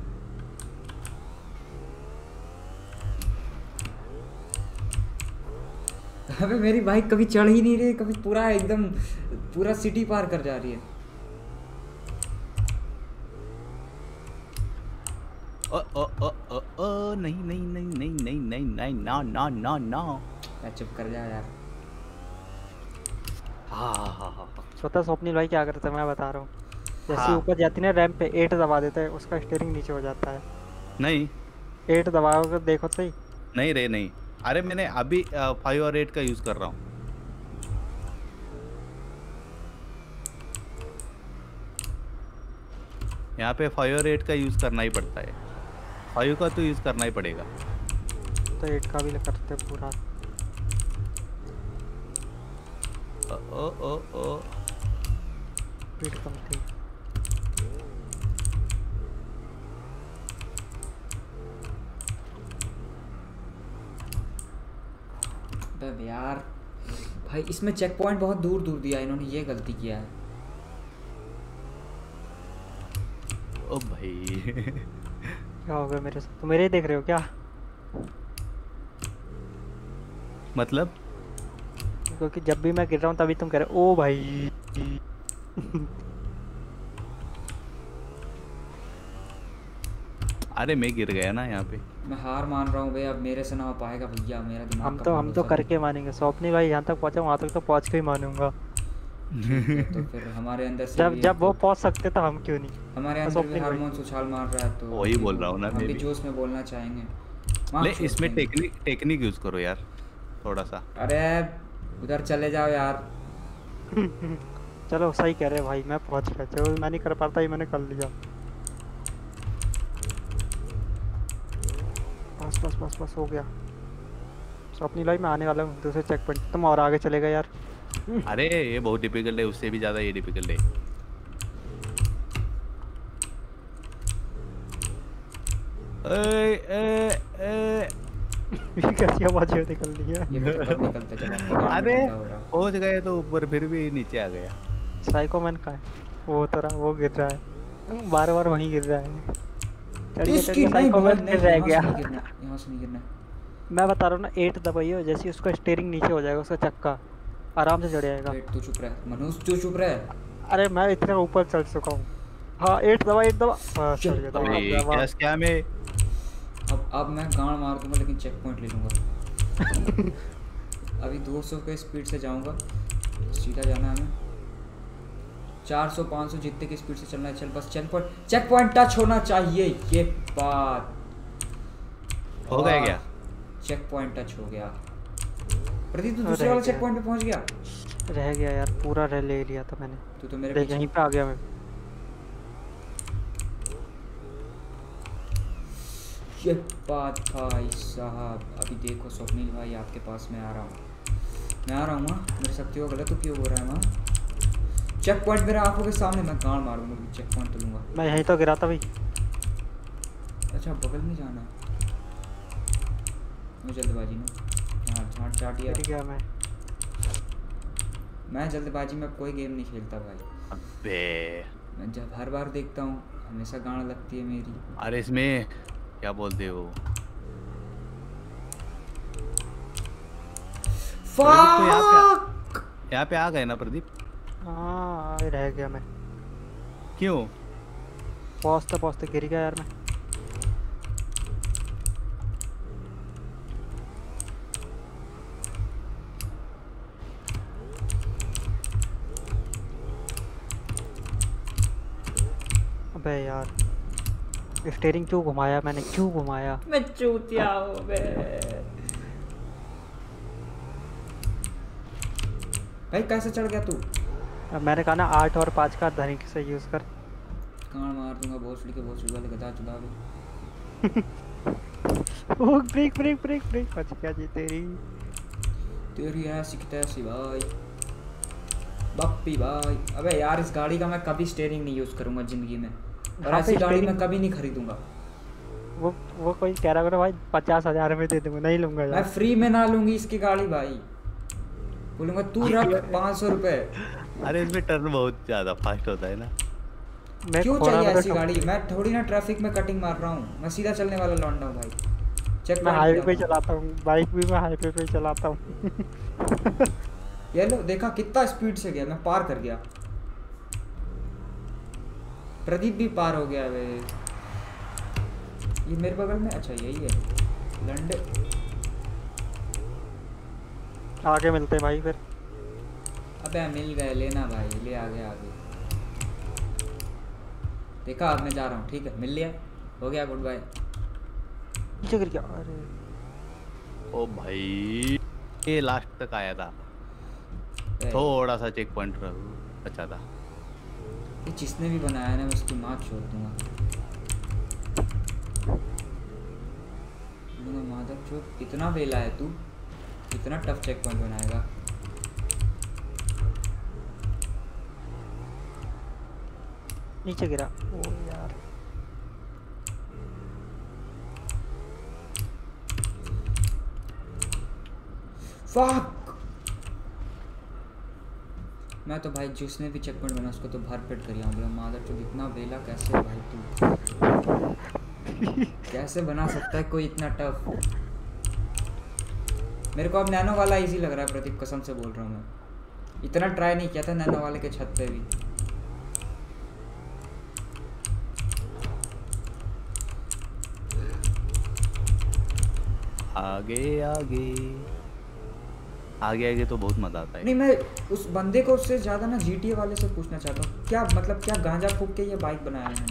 अबे मेरी बाइक कभी चढ़ ही नहीं रही, कभी पूरा एकदम पूरा सिटी पार कर जा रही है। ओ ओ ओ ओ ओ नहीं नहीं नहीं नहीं नहीं नहीं नहीं ना ना ना ना। क्या चुप कर जा यार। हाँ हाँ हाँ स्वतः स्वप्निल भाई क्या करते हैं मैं बता रहा हूँ। जैसे हाँ। ऊपर जाती ना रैंप पे एट दबा देता है, उसका स्टीयरिंग नीचे हो जाता है। नहीं एट दबाओगे देखो सही। नहीं रे नहीं, अरे मैंने अभी फाइव और एट का यूज कर रहा हूँ। यहाँ पे फाइव और एट का यूज करना ही पड़ता है। फाइव का तो यूज करना ही पड़ेगा। तो एट का भी करते पूरा। ओ ओ ओ ओ स्पीड कम थी। अबे यार भाई इसमें चेक पॉइंट बहुत दूर दूर दिया, इन्होंने ये गलती किया है। ओ भाई क्या हो गया मेरे साथ? तो मेरे ही देख रहे हो क्या? मतलब क्योंकि जब भी मैं गिर रहा हूँ तभी तुम कह रहे हो ओ भाई। अरे मैं गिर गया ना यहाँ पे। मैं हार मान रहा हूँ भाई, अब मेरे से ना हो पाएगा भैया, मेरा दिमाग हम का तो हम पानी तो चल- करके मानेंगे। स्वप्नी भाई यहाँ तक पहुँचा, वहाँ तक तो पहुँच के ही मानूंगा। ठीक है, तो फिर हमारे अंदर से जब भी जब वो पहुँच सकते तो हम क्यों नहीं? हमारे बस अंदर भी opening भाई। हार्मोन उछाल मार रहा है, तो वही हम भी बोल रहा हूँ ना हम मैं भी भी। जोश में बोलना चाहेंगे। ले मार्क्स इसमें देंगे। टेक्निक टेक्निक यूज करो यार थोड़ा सा। अरे उधर चले जाओ यार। चलो सही कह रहे भाई, मैं पहुँच गया। जो मैं नहीं कर पाता ही मैंने कर लिया। बस बस बस बस हो गया। स्वप्नी भाई मैं आने वाला हूँ दूसरे चेक पॉइंट। तुम और आगे चले गए यार। अरे ये बहुत डिफिकल्ट है, उससे भी ज्यादा ये डिफिकल्ट है। ए, ए, ए, कैसी आवाज है निकल रही है? ये तो ऊपर निकलते चला। अरे पहुंच गए तो ऊपर, फिर भी नीचे आ गया। साइकोमैन का है वो, तो रहा वो गिर रहा है बार बार, वहीं गिर रहा है। चलिए इसकी चलिए, नहीं साइकोमैन नहीं, फिर रह यहाँ गया। से नहीं गिरना, यहाँ से नहीं गिरना। मैं बता रहा हूँ ना, एट दबाइए, जैसे ही उसका स्टीयरिंग नीचे हो जाएगा, उसका चक्का आराम से चढ़ जाएगा। वेट तू चुप रह मनोज, तू चुप रह। अरे मैं इतना ऊपर चढ़ चुका हूँ। हाँ एट दबा, एट दबा, बस चढ़ गया। दबा, अरे दबा। क्या क्या में अब अब मैं गांड मार दूंगा, लेकिन चेक पॉइंट ले लूंगा। अभी दो सौ के स्पीड से जाऊंगा, सीधा जाना है हमें। चार सौ पाँच सौ जितने की स्पीड से चलना है, चल बस check point, check point touch होना चाहिए। ये बात हो गया क्या? चेक पॉइंट टच हो गया। प्रदीप तू दूसरे वाले चेक पॉइंट पे पहुंच गया? रह गया यार, पूरा रह ले लिया था मैंने। तू तो मेरे देख पीछे। यहीं पे आ गया मैं। ये बात भाई साहब, अभी देखो स्वप्निल भाई आपके पास मैं आ रहा हूँ, मैं आ रहा हूँ। मेरे शक्ति को गलत उपयोग हो रहा है वहाँ। चेक पॉइंट मेरे आंखों के सामने, मैं गांड मारूंगा, चेक पॉइंट तो लूंगा। मैं यहीं तो गिरा था भाई। अच्छा बगल में जाना है मुझे, जल्दबाजी में हाँ झाट चाटिया। गिर गया मैं। मैं जल्दबाजी में अब कोई गेम नहीं खेलता भाई। अबे मैं जब हर बार देखता हूँ हमेशा गांड लगती है मेरी। अरे इसमें क्या बोलते हो? प्रदीप तो यहाँ पे यहाँ पे आ गए ना प्रदीप? हाँ रह गया मैं। क्यों? पहुँचते पहुँचते गिर गया यार मैं। अबे यार स्टीयरिंग क्यों घुमाया मैंने, क्यों घुमाया? मैं चूतिया हूँ बे। भाई कैसे चढ़ गया तू? अब मैंने कहा ना आठ और पाँच का धनिक से यूज़ कर। गांड मार दूंगा भोसड़ी के भोसड़ी वाले गधा चुदा भी। ओ ब्रेक ब्रेक ब्रेक ब्रेक बच गया जी तेरी। तेरी ऐसी की तैसी भाई, बप्पी भाई। अबे यार इस गाड़ी का मैं कभी स्टीयरिंग नहीं यूज़ करूंगा ज़िंदगी में, और हाँ, ऐसी तो गाड़ी मैं steering- कभी नहीं खरीदूंगा। वो वो कोई कह रहा होगा भाई पचास हजार में दे दूंगा, नहीं लूंगा मैं यार। फ्री में ना लूंगी इसकी गाड़ी भाई, बोलूंगा तू रख पाँच सौ रुपये। अरे इसमें टर्न बहुत ज्यादा फास्ट होता है ना। मैं क्यों खोला चाहिए में तो ऐसी ठोक- गाड़ी? मैं थोड़ी ना ट्रैफिक में कटिंग मार रहा हूँ, मैं सीधा चलने वाला लौंडा हूँ भाई। चेक मैं हाईवे पे चलाता हूँ, बाइक भी मैं हाईवे पे चलाता हूँ। ये लो देखा कितना स्पीड से गया, मैं पार कर गया। प्रदीप भी पार हो गया वे। ये मेरे बगल में, अच्छा यही है लंडे। आगे मिलते हैं भाई फिर। अबे मिल गए, लेना भाई, ले आगे आगे। देखा अब मैं जा रहा हूँ, ठीक है मिल लिया, हो गया, गुड बाय। नीचे गिर गया। अरे ओ भाई ये लास्ट तक आया था, ए, थोड़ा सा चेक पॉइंट अच्छा था। ये जिसने भी बनाया ना मैं उसकी माँ छोड़ दूंगा। माधव चौक इतना वेला है तू, इतना टफ चेक पॉइंट बनाएगा। नीचे गिरा। ओ यार फक। मैं तो भाई जिसने भी चेक पॉइंट बना उसको तो भर पेट कर आऊंगा। माधव चौक इतना वेला कैसे है भाई तू? कैसे बना सकता है कोई इतना टफ? मेरे को अब नैनो वाला इजी लग रहा है प्रदीप, कसम से बोल रहा हूँ मैं। इतना ट्राई नहीं किया था नैनो वाले के छत पे भी। आगे आगे आगे आगे तो बहुत मजा आता है। नहीं मैं उस बंदे को उससे ज्यादा ना जीटीए वाले से पूछना चाहता हूँ, क्या मतलब क्या गांजा फूक के ये बाइक बनाया है?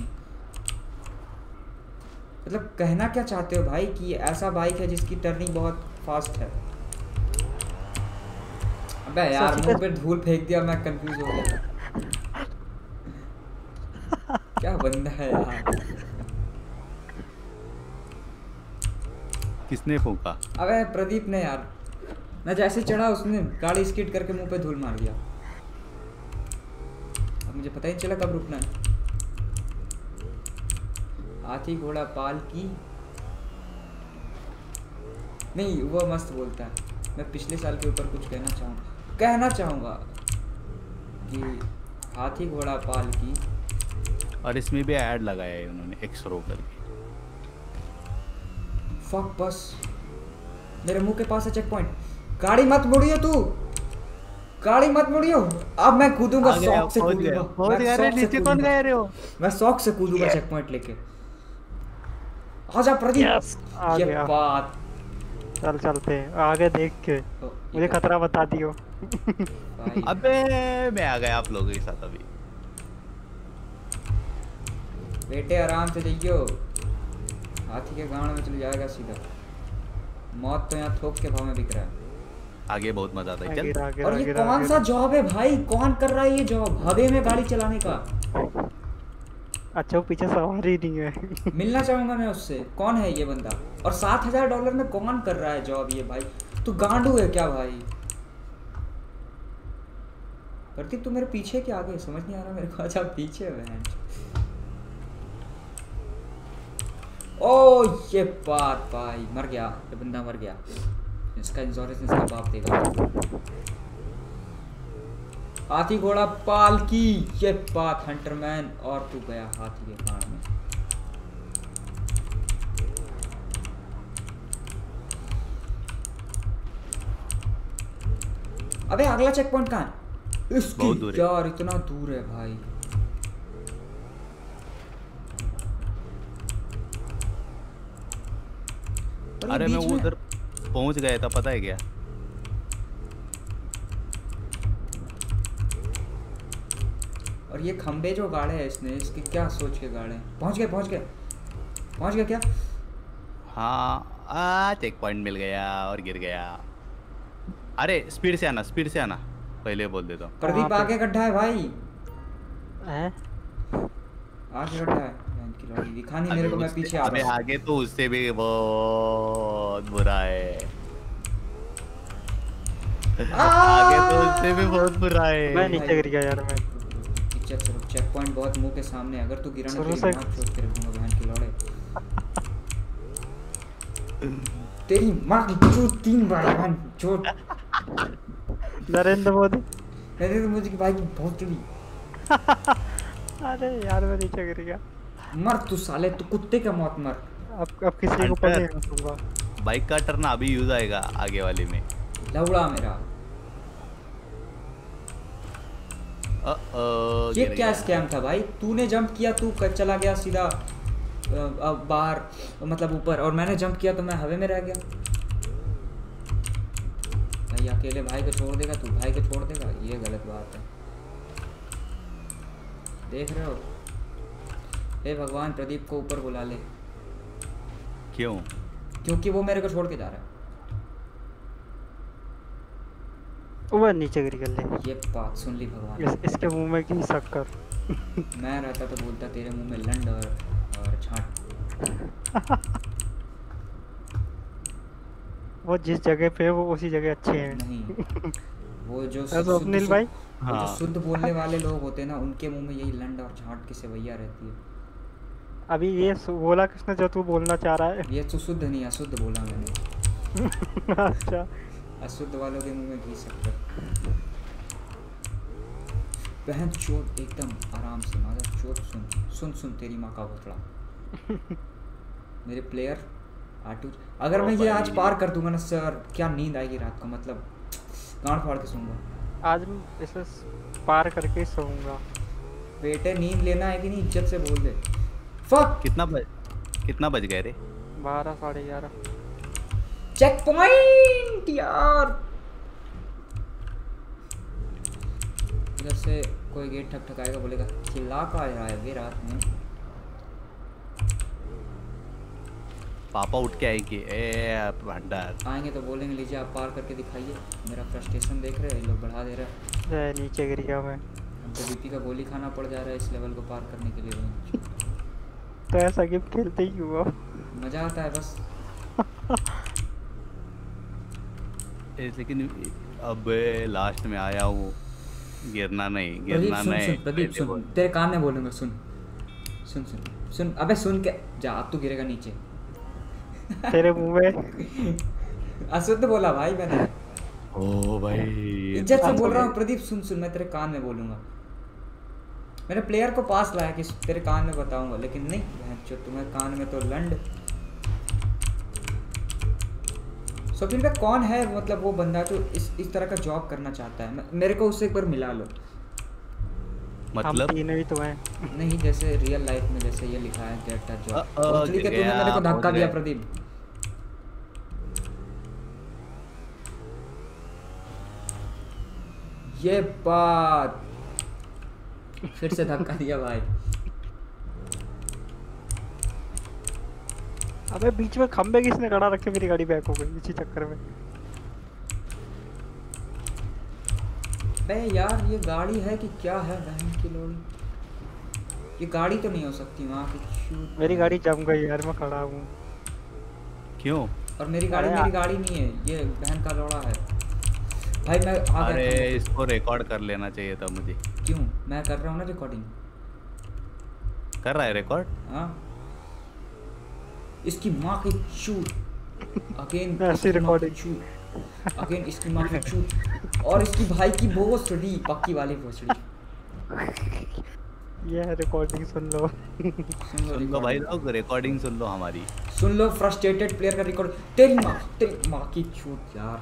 मतलब कहना क्या चाहते हो भाई कि ये ऐसा बाइक है जिसकी टर्निंग बहुत फास्ट है? अबे यार मुंह पे धूल फेंक दिया, मैं कंफ्यूज हो गया। क्या बंदा है यार? किसने फूका? अबे प्रदीप ने यार। मैं जैसे चढ़ा उसने गाड़ी स्किड करके मुंह पे धूल मार दिया। अब मुझे पता ही नहीं चला कब रुकना है। हाथी घोड़ा पाल की नहीं, वो मस्त बोलता है। मैं पिछले साल के ऊपर कुछ कहना चाहूँगा कहना चाहूँगा कि हाथी घोड़ा पाल की। और इसमें भी ऐड लगाया है उन्होंने एक्स रो करके। फक बस मेरे मुंह के पास है चेक पॉइंट। गाड़ी मत मुड़ियो तू, गाड़ी मत मुड़ियो। अब मैं कूदूंगा, शौक से कूदूंगा। नीचे कौन गए रहे हो? मैं शौक से कूदूंगा चेक पॉइंट लेके। आजा प्रदीप। यस आ ये गया। बात। चल चलते हैं आगे देख के, ओ, मुझे खतरा बता दियो। भाई अबे मैं आ गया आप लोगों के साथ अभी। बेटे आराम से जाइयो, हाथी के गांड में चले जाएगा सीधा। मौत तो यहाँ थोक के भाव में बिक रहा है। आगे बहुत मजा आता है आगे, चल। आगे, और ये आगे, कौन आगे। सा जॉब है भाई? कौन कर रहा है ये जॉब, हवे में गाड़ी चलाने का? अच्छा वो पीछे सवारी नहीं है। मिलना चाहूंगा मैं उससे। कौन है ये बंदा? और सात हजार डॉलर में कौन कर रहा है जॉब ये भाई? तू गांडू है क्या भाई? प्रतीक तू मेरे पीछे के आगे, समझ नहीं आ रहा मेरे को। अच्छा पीछे है। ओ ये बात भाई, मर गया ये बंदा, मर गया। इसका इंश्योरेंस इसका बाप देगा। हाथी घोड़ा पाल की ये बात हंटरमैन, और तू गया हाथी के कान में। अबे अगला चेक पॉइंट कहाँ है? बहुत दूर इसकी है। यार इतना दूर है भाई। अरे मैं वो उधर पहुंच गया था, पता है क्या? और ये खंबे जो गाड़े हैं इसने, इसकी क्या सोच के गाड़े? पहुंच गए पहुंच गए पहुंच गए क्या? हाँ आ चेक पॉइंट मिल गया और गिर गया। अरे स्पीड से आना, स्पीड से आना, पहले बोल देता हूँ। प्रदीप आगे गड्ढा है भाई, हैं? आगे गड्ढा है। बहन की लौड़ी, दिखा नहीं मेरे को, मैं पीछे आ अबे रहा हूँ। आगे तो उससे भी बहुत बुरा है। आगे तो उससे भी बहुत बुरा है। मैं नीचे गिर गया यार। मैं चेक करो, चेक पॉइंट बहुत मुंह के सामने है। अगर तू गिरा ना शुरू तेरी से- माँ चोट के रखूंगा बहन की लौड़े। तेरी माँ की चोट तीन बार बहन चोट। नरेंद्र मोदी। नरेंद्र मोदी की बाइक बहुत चली। अरे यार मैं नीचे गिर गया। मर तू साले, तू कुत्ते का मौत मर। अब अब किसी के ऊपर नहीं हंसूंगा। बाइक का टर्न अभी यूज आएगा आगे वाले में। लौड़ा मेरा। अ, अ, ये गिर क्या गया। स्कैम था भाई? तूने जंप किया, तू क- चला गया सीधा अ, अ, बाहर, मतलब ऊपर, और मैंने जंप किया तो मैं हवा में रह गया। भाई अकेले भाई को छोड़ देगा तू? भाई को छोड़ देगा? ये गलत बात है। देख रहे हो? हे भगवान प्रदीप को ऊपर बुला ले, क्यों? क्योंकि वो मेरे को छोड़ के जा रहा है। वो नीचे गिर गया। ये बात सुन ली भगवान इस, इसके मुंह में की शक्कर। मैं रहता तो बोलता तेरे मुंह में लंड और और छाट। वो जिस जगह पे है वो उसी जगह अच्छे हैं। नहीं वो जो स्वप्निल भाई वो जो शुद्ध बोलने वाले लोग होते हैं ना उनके मुंह में यही लंड और छाट की सेवैया रहती है। अभी ये बोला किसने जो तू बोलना चाह रहा है? ये तो शुद्ध नहीं अशुद्ध बोला मैंने। अच्छा अशुद्ध वालों के मुंह में घी सकता। बहन चोट एकदम आराम से मादर चोट सुन सुन सुन तेरी माँ का घोटड़ा। मेरे प्लेयर आटू अगर मैं ये आज पार कर दूंगा ना सर क्या नींद आएगी रात को मतलब गांड फाड़ के सोऊंगा। आज मैं इसे पार करके ही सोऊंगा। बेटे नींद लेना है कि नहीं इज्जत से बोल दे। फक कितना बज कितना बज गए रे? बारह साढ़े ग्यारह। चेक पॉइंट यार। इधर से कोई गेट ठक ठकाएगा बोलेगा चिल्ला का आ रहा है ये रात में। पापा उठ के आएंगे ए भंडार आएंगे तो बोलेंगे लीजिए आप पार करके दिखाइए। मेरा फ्रस्ट्रेशन देख रहे हैं लोग बढ़ा दे रहा है। नीचे गिर गया मैं। हमको बीपी का गोली खाना पड़ जा रहा है इस लेवल को पार करने के लिए। तो ऐसा गेम खेलते ही हुआ मजा आता है बस। लेकिन अब लास्ट में आया हूँ गिरना नहीं गिरना सुन, नहीं सुन, प्रदीप सुन तेरे कान में बोलूंगा सुन सुन सुन सुन अबे सुन के जा अब तू गिरेगा नीचे। तेरे मुंह में अशुद्ध बोला भाई मैंने। ओ भाई इज्जत से बोल रहा हूँ प्रदीप सुन सुन मैं तेरे कान में बोलूंगा। मैंने प्लेयर को पास लाया कि तेरे कान में बताऊंगा लेकिन नहीं बहन चो तुम्हें कान में तो लंड। स्वप्निल पे कौन है मतलब वो बंदा जो इस इस तरह का जॉब करना चाहता है मेरे को उससे एक बार मिला लो। मतलब हम तीनों ही तो हैं। नहीं जैसे रियल लाइफ में जैसे ये लिखा है गेट दैट जॉब के तूने मेरे को धक्का दिया प्रदीप। ये बात फिर से धक्का दिया भाई। अबे बीच में खंबे किसने खड़ा रखे मेरी गाड़ी बैक हो गई इसी चक्कर में। बे यार ये गाड़ी है कि क्या है बहन की लोड़ी। ये गाड़ी तो नहीं हो सकती वहाँ की। मेरी गाड़ी जम गई यार मैं खड़ा हूँ। क्यों? और मेरी गाड़ी मेरी गाड़ी नहीं है ये बहन का लोड़ा है भाई। मैं आ अरे इसको रिकॉर्ड कर लेना चाहिए था मुझे। क्यों? मैं कर रहा हूँ ना रिकॉर्डिंग। कर रहा है रिकॉर्ड? हाँ इसकी माँ की चूत अगेन ऐसी रिकॉर्डिंग चूत अगेन इसकी माँ की चूत और इसकी भाई की भोसड़ी पक्की वाली भोसड़ी। ये है रिकॉर्डिंग सुन लो। सुन लो, सुन लो भाई लोग रिकॉर्डिंग सुन लो हमारी। सुन लो फ्रस्ट्रेटेड प्लेयर का रिकॉर्ड। तेरी माँ तेरी माँ की चूत यार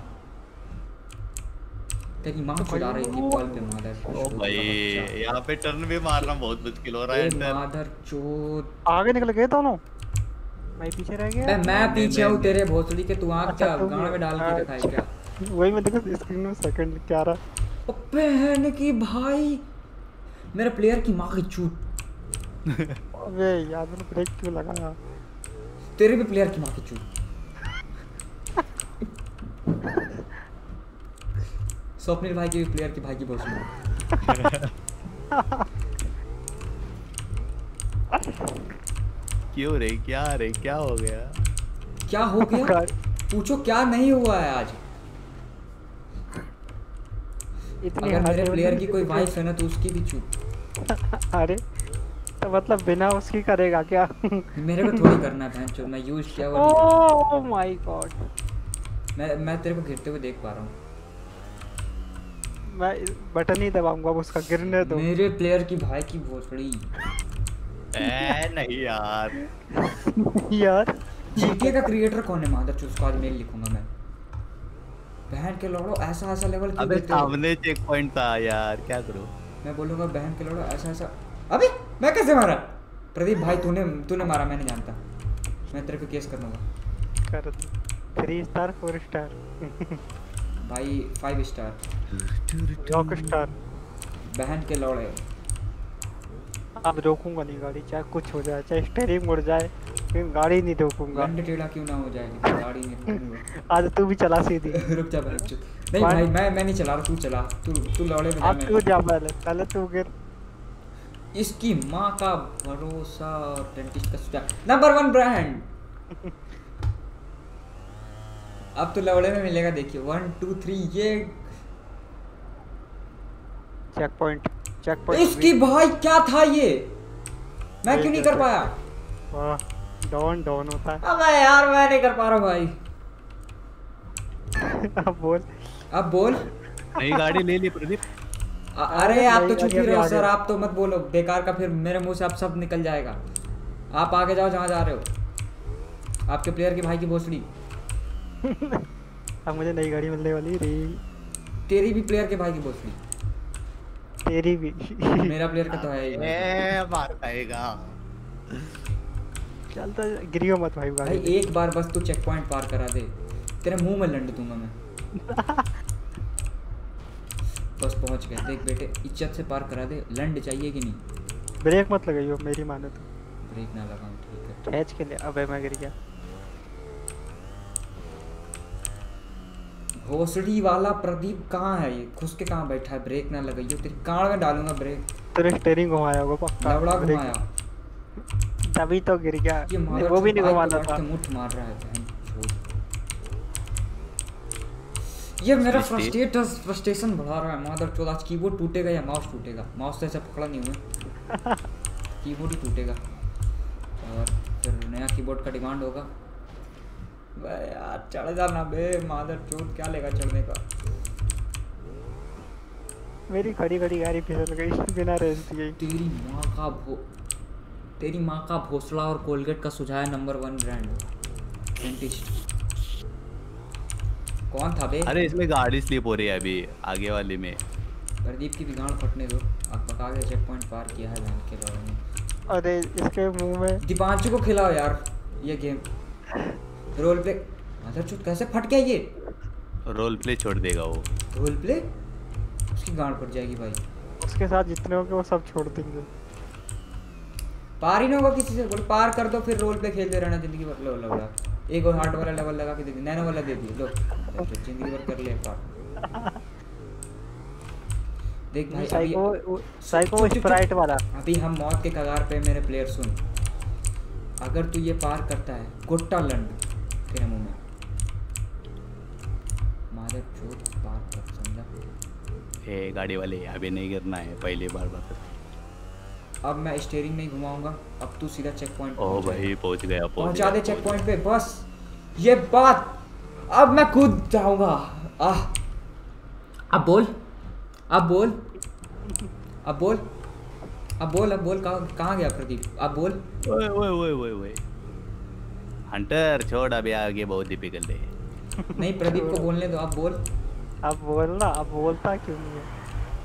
तेरी माँ चुरा रही थी बॉल पे मादर। ओ भाई यहाँ पे टर्न भी मारना बहुत मुश्किल हो रहा है। मादर चोद आगे निकल गए दोनों। मैं पीछे रह गया। मैं पीछे हूँ तेरे भोसड़ी के तू आँख क्या गाँव में डाल के दिखाई क्या? वही मैं देखो स्क्रीन में सेकंड क्या रहा। बहन की भाई मेरे प्लेयर की माँ की चूत। अबे यार मैंने ब्रेक क्यों लगाया? तेरे भी प्लेयर की माँ की चूत। स्वप्निल भाई के भी प्लेयर की भाई की भोसड़ी। क्यों रे क्या रे क्या हो गया? क्या हो गया? पूछो क्या नहीं हुआ है आज। अगर मेरे प्लेयर की कोई वाइफ है ना तो उसकी भी चूत। अरे तो मतलब बिना उसकी करेगा क्या? मेरे को थोड़ी करना है बहन। मैं यूज किया हुआ। ओह माय गॉड मैं मैं तेरे को गिरते हुए देख पा रहा हूँ। मैं बटन ही दबाऊंगा उसका गिरने दो। मेरे प्लेयर की भाई की भोसड़ी। ए नहीं यार यार जीटीए का क्रिएटर कौन है मादर चोद? उसको आज मेल लिखूंगा मैं। बहन के लोड़ो ऐसा ऐसा लेवल क्यों अबे देते हो? सामने चेक पॉइंट था यार क्या करूं? मैं बोलूंगा बहन के लोड़ो ऐसा ऐसा। अबे मैं कैसे मारा? प्रदीप भाई तूने तूने मारा मैं नहीं जानता। मैं तेरे पे केस कर दूंगा। कर दो। थ्री स्टार फोर स्टार भाई फाइव स्टार रॉक स्टार। बहन के लोड़े। अब रोकूंगा नहीं गाड़ी चाहे कुछ हो जाए चाहे स्टीयरिंग मुड़ जाए लेकिन गाड़ी नहीं रोकूंगा। लंड टेढ़ा क्यों ना हो जाए लेकिन गाड़ी नहीं रोकूंगा। आज तू भी चला सीधी। रुक जा भाई चुप। नहीं भाई मैं मैं नहीं चला रहा, तू चला, तू तू लौड़े में अब तू जा पहले पहले तू गिर। इसकी माँ का भरोसा डेंटिस्ट का सुझाव नंबर वन ब्रांड। अब तो लौड़े में मिलेगा, देखिए वन टू थ्री ये चेक पॉइंट चेक पॉइंट। इसकी भाई क्या था ये, मैं क्यों नहीं कर पाया? वाह डाउन डाउन होता है। अबे यार मैं नहीं कर पा रहा भाई। अब बोल अब बोल। नई गाड़ी ले ली प्रदीप। अ- अरे आप तो चुप ही रहो सर, आप तो मत बोलो बेकार का, फिर मेरे मुंह से आप सब निकल जाएगा। आप आगे जाओ जहाँ जा रहे हो, आपके प्लेयर के भाई की भोसड़ी। अब मुझे नई गाड़ी मिलने वाली रे। तेरी भी प्लेयर के भाई की भोसड़ी। तेरी भी। मेरा प्लेयर का तो है ही भाई। ए बात आएगा। चलता गिरियो मत भाई भाई गाड़ी। एक बार बस तू चेक पॉइंट पार करा दे, तेरे मुंह में लंड दूंगा मैं। बस पहुंच गए, देख बेटे इज्जत से पार करा दे। लंड चाहिए कि नहीं? ब्रेक मत लगाइयो मेरी मानो तो। ब्रेक ना लगाऊं ठीक है। कैच के लिए अबे मैं गिर गया। भोसड़ी वाला प्रदीप कहाँ है? ये घुस के कहाँ बैठा है? ब्रेक ना लगाइयो, तेरी कान में डालूंगा ब्रेक। तेरे स्टीयरिंग घुमाया होगा पक्का। लवड़ा ब्रेक- घुमाया, तभी तो गिर गया। ये नहीं, मादर वो भी नहीं बाइक घुमाना काट था। के मुठ मार रहा है बहन चोद। ये मेरा फ्रस्ट्रेटस फ्रस्ट्रेशन बढ़ा रहा है मादर चोद। आज कीबोर्ड टूटेगा या माउस टूटेगा? माउस तो ऐसे पकड़ा नहीं हुआ, कीबोर्ड ही टूटेगा और फिर नया कीबोर्ड का डिमांड होगा। बे यार चढ़ जाना बे मादर चोद, क्या लेगा चढ़ने का? मेरी खड़ी खड़ी गाड़ी फिसल गई बिना रेस दिए। तेरी माँ का भो तेरी माँ का भोसड़ा और कोलगेट का सुझाव नंबर वन ब्रांड डेंटिस्ट। कौन था बे? अरे इसमें गाड़ी स्लिप हो रही है अभी आगे वाली में। प्रदीप की भी गांड फटने दो, अब पका के चेक पॉइंट पार किया है बैंक के दौरान में। अरे इसके मुंह में दीपांशु को खिलाओ यार ये गेम। रोल प्ले मदर चोद कैसे फट गया ये? रोल प्ले छोड़ देगा वो। रोल प्ले उसकी गांड फट जाएगी भाई। उसके साथ जितने होंगे वो सब छोड़ देंगे। पार ही नहीं होगा किसी से, बोल पार कर दो फिर रोल प्ले खेलते रहना जिंदगी भर। लो लवड़ा एक और हार्ड वाला लेवल लगा के दे दी, नैनो वाला दे दिए लो, तो जिंदगी भर कर ले पार। देख भाई साइको साइको चुप, चुप, स्प्राइट चुप। वाला। अभी हम मौत के कगार पे मेरे प्लेयर सुन, अगर तू ये पार करता है गोट्टा लंड तेरे मुंह में। मादर चोद पार कर, समझा? ए गाड़ी वाले अभी नहीं गिरना है, पहली बार बात। अब मैं स्टीयरिंग नहीं घुमाऊंगा, अब तू सीधा चेक पॉइंट ओ भाई पहुंच गया पहुंचा दे चेक पॉइंट पे बस। ये बात अब मैं खुद जाऊंगा। आह अब बोल अब बोल अब बोल अब बोल अब बोल कहाँ कहाँ गया प्रदीप? अब बोल। ओए ओए ओए ओए ओए हंटर छोड़, अभी आगे बहुत डिफिकल्ट है। नहीं प्रदीप को बोलने दो, अब बोल। अब बोलना, अब बोलता क्यों नहीं है?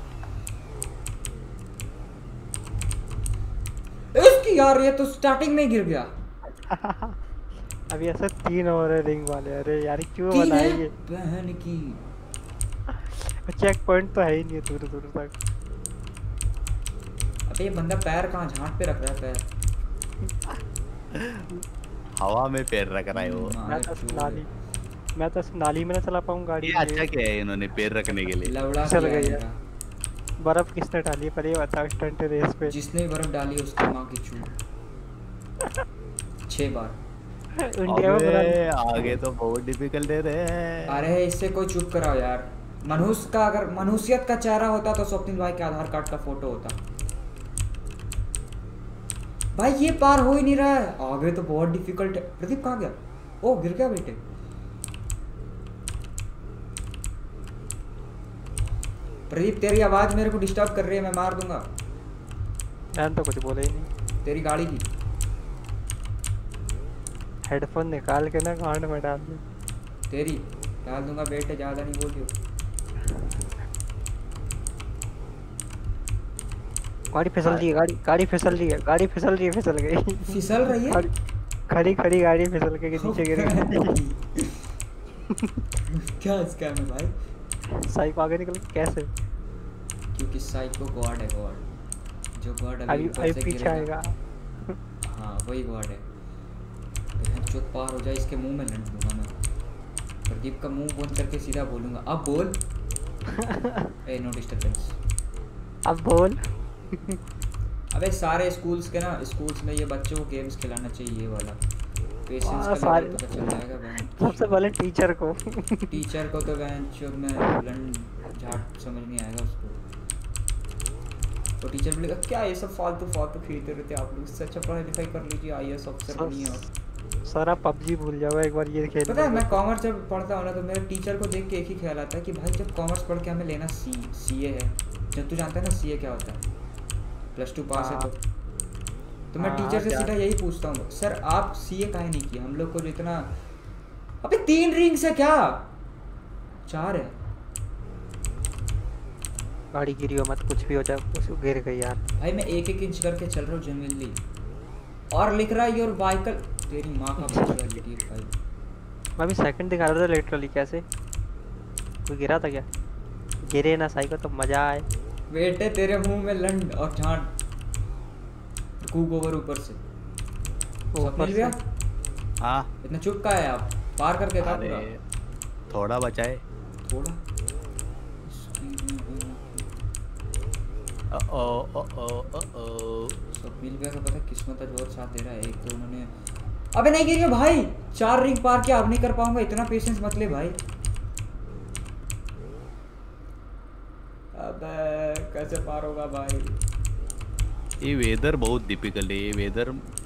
इसकी यार ये तो स्टार्टिंग में ही गिर गया। अभी ऐसे तीन और है रिंग वाले। अरे यार क्यों तीन है बनाएंगे? बहन की। चेक पॉइंट तो है ही नहीं दूर दूर तक। अबे ये बंदा पैर कहाँ झांट पे रख रहा है? पैर हवा में पैर रख रहा है वो। मैं तो नाली मैं तो नाली में ना चला पाऊँ गाड़ी। ये अच्छा क्या है इन्होंने पैर रखने के लिए। लवड़ा चल किया गई है है। मेरा। बर्फ किसने डाली है? पर ये बता स्टंट रेस पे जिसने भी बर्फ डाली है उसकी माँ की चूत। छह बार। इंडिया में बना। अबे आगे तो बहुत डिफिकल्ट है रे। अरे इससे कोई चुप कराओ यार। मनुष्य का अगर मनुष्यत का चेहरा होता तो स्वप्निल भाई के आधार कार्ड का फोटो होता। भाई ये पार हो ही नहीं रहा है, आगे तो बहुत डिफिकल्ट है। प्रदीप कहाँ गया? ओ गिर गया बेटे। प्रदीप तेरी आवाज मेरे को डिस्टर्ब कर रही है, मैं मार दूंगा। मैंने तो कुछ बोला ही नहीं। तेरी गाड़ी की हेडफोन निकाल के ना गांड में डाल दे। तेरी डाल दूंगा बेटे, ज्यादा नहीं बोल दियो। गाड़ी फिसल रही है, गाड़ी गाड़ी फिसल रही है, गाड़ी फिसल रही है, फिसल गई। फिसल रही है? खड़ी- खड़ी खड़ी गाड़ी फिसल के नीचे गिर गई। क्या स्कैम है भाई? साइको आगे निकल कैसे? क्योंकि साइको गॉड है, गॉड। जो गॉड अभी ऊपर अभी से पीछे गिरेगा। आएगा। हाँ वही गॉड है। जो पार हो जाए इसके मुंह में लड़ दूंगा मैं। प्रदीप का मुंह बंद करके सीधा बोलूंगा, अब बोल। A no disturbance. अब बोल। अबे सारे स्कूल्स के ना, स्कूल्स में ये बच्चों को गेम्स खिलाना चाहिए, ये वाला पेशेंस हाँ, का सारे- लेवल पता चल जाएगा बहन। सबसे पहले टीचर को। टीचर को तो बहन चोद में लंड झाट समझ नहीं आएगा उसको। तो टीचर बोलेगा क्या ये सब फालतू फालतू खेलते रहते आप लोग, इससे अच्छा पढ़ाई लिखाई कर लीजिए, आईएएस ऑफिसर बनिए। और सारा पबजी भूल जाओ एक बार ये खेल। पता है मैं कॉमर्स जब पढ़ता हूँ ना तो मेरे टीचर को देख के एक ही ख्याल आता है कि भाई जब कॉमर्स पढ़ के हमें लेना सी सीए है। जब तू जानता है ना सीए क्या होता है, प्लस टू पास है तो तो मैं हाँ, टीचर से क्या? सीधा यही पूछता हूँ, सर आप सीए काहे नहीं किया, हम लोग को जो इतना। अबे तीन रिंग्स है क्या, चार है। गाड़ी गिरी हो मत, कुछ भी हो जाए, उसको गिर गई यार। भाई मैं एक एक इंच करके चल रहा हूँ जेन्युइनली, और लिख रहा है योर व्हीकल, तेरी माँ का बच्चा जी भाई। मैं भी सेकंड दिखा रहा था लिटरली, कैसे कोई गिरा था क्या? गिरे ना साइको तो मजा आए। बेटे तेरे मुंह में लंड और झांट, कूक ओवर ऊपर से। ऊपर मिल गया? से। हाँ इतना चुप का है आप, पार करके था पूरा। अरे थोड़ा बचाए। थोड़ा ओ ओ ओ ओ ओ सब मिल गया का पता, किस्मत आज बहुत साथ दे रहा है। एक तो उन्होंने, अबे नहीं गिर गया भाई, चार रिंग पार किया, अब नहीं कर पाऊंगा, इतना पेशेंस मत ले भाई। अबे कैसे पार होगा भाई? ये वेदर बहुत डिफिकल्ट है, ये वेदर।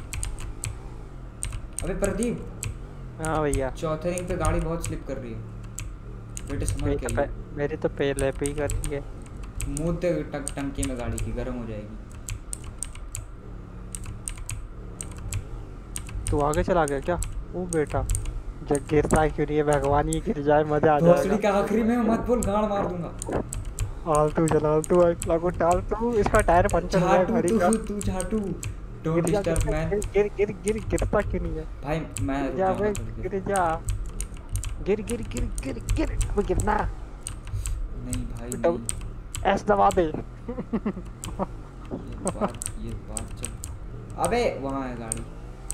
अबे प्रदीप, हाँ भैया, चौथे रिंग पे गाड़ी बहुत स्लिप कर रही है बेटे, समझ मेरी के तो आइए। पे- मेरी तो पहले पे ही कर रही है। मुंह दे टंक टंकी में गाड़ी की, गर्म हो जाएगी। तू आगे चला गया क्या? ओ बेटा, जब गिरता है क्यों नहीं है, भगवान ही गिर जाए, मजा आ भोसड़ी जाएगा। का आखिरी में मत बोल, गाड़ मार दूंगा। आलतू चला, आलतू लागू टाल तू, इसका टायर पंचर हो गया झाटू गाड़ी तू का। तू झाटू, डोंट गिर जा, डिस्टर्ब मैन। गिर गिर गिर गिर गिरता क्यों नहीं है? भाई मैं गिर रुक जा जाऊंगा बे, थोड़ी देर। गिर जा, गिर गिर गिर गिर गिर, वो गिरना। नहीं भाई बेटा, नहीं, ऐस दबा दे। ये बात ये बात चल। अबे वहाँ है गाड़ी।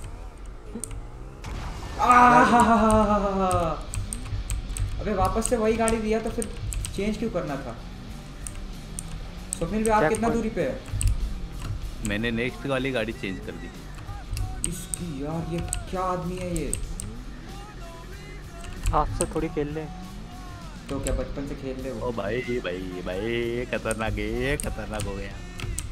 आहाहाहाहा। अबे वापस से वही गाड़ी दिया तो फिर चेंज क्यों करना था? स्वप्निल भी आप Check कितना point. दूरी पे है? मैंने नेक्स्ट वाली गाड़ी चेंज कर दी। इसकी यार ये क्या आदमी है ये? आपसे थोड़ी खेल ले। तो क्या बचपन से खेल ले ओ वो? भाई भाई भाई खतरनाक है, ये खतरनाक हो गया।